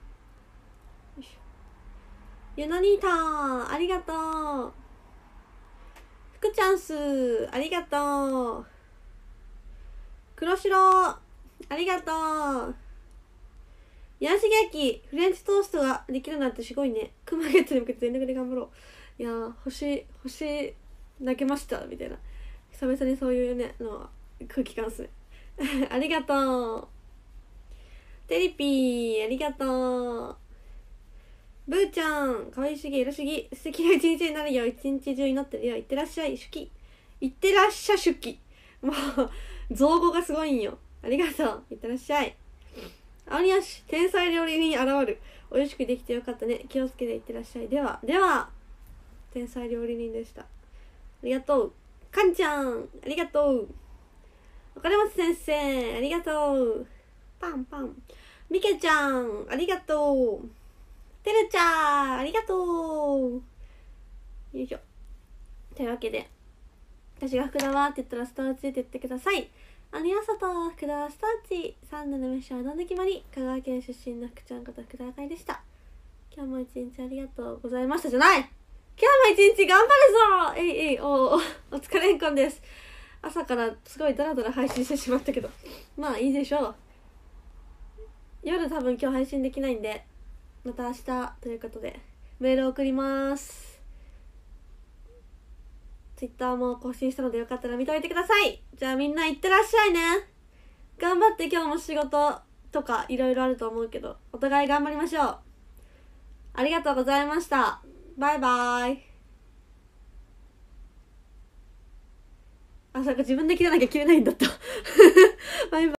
ユナニータありがとう。福ちゃんすありがとう。黒白ありがとう。ヤンシゲ焼きフレンチトーストができるなんてすごいね。クマゲットに向けて全力で頑張ろう。いやー、星星泣けましたみたいな、久々にそういうねの空気感っすねありがとう。テリピーありがとう。ブーちゃんかわいすぎエロすぎ素敵な一日になるよ。一日中になってるよ。いってらっしゃい手記。いってらっしゃ手記。もう造語がすごいんよ。ありがとう。いってらっしゃい。あにゃし天才料理人現る。おいしくできてよかったね。気をつけていってらっしゃい。ではでは天才料理人でした。ありがとう。かんちゃんありがとう。岡田松先生ありがとう。パンパン。みけちゃんありがとう。てるちゃんありがとう。よいしょ。というわけで私が福田はって言ったらスターチって言ってください。あにわさと福田はスターチ。さん度の飯はうどんで決まり。香川県出身の福ちゃんこと福田あかりでした。今日も一日ありがとうございましたじゃない。今日も一日頑張るぞ。えいえい。おおお疲れんこんです。朝からすごいダラダラ配信してしまったけどまあいいでしょう。夜多分今日配信できないんでまた明日ということでメールを送ります。ツイッターも更新したのでよかったら見ておいてください。じゃあみんないってらっしゃいね。頑張って今日も仕事とかいろいろあると思うけどお互い頑張りましょう。ありがとうございました。バイバイ。あ、そうか自分で切らなきゃ切れないんだったバイバイ。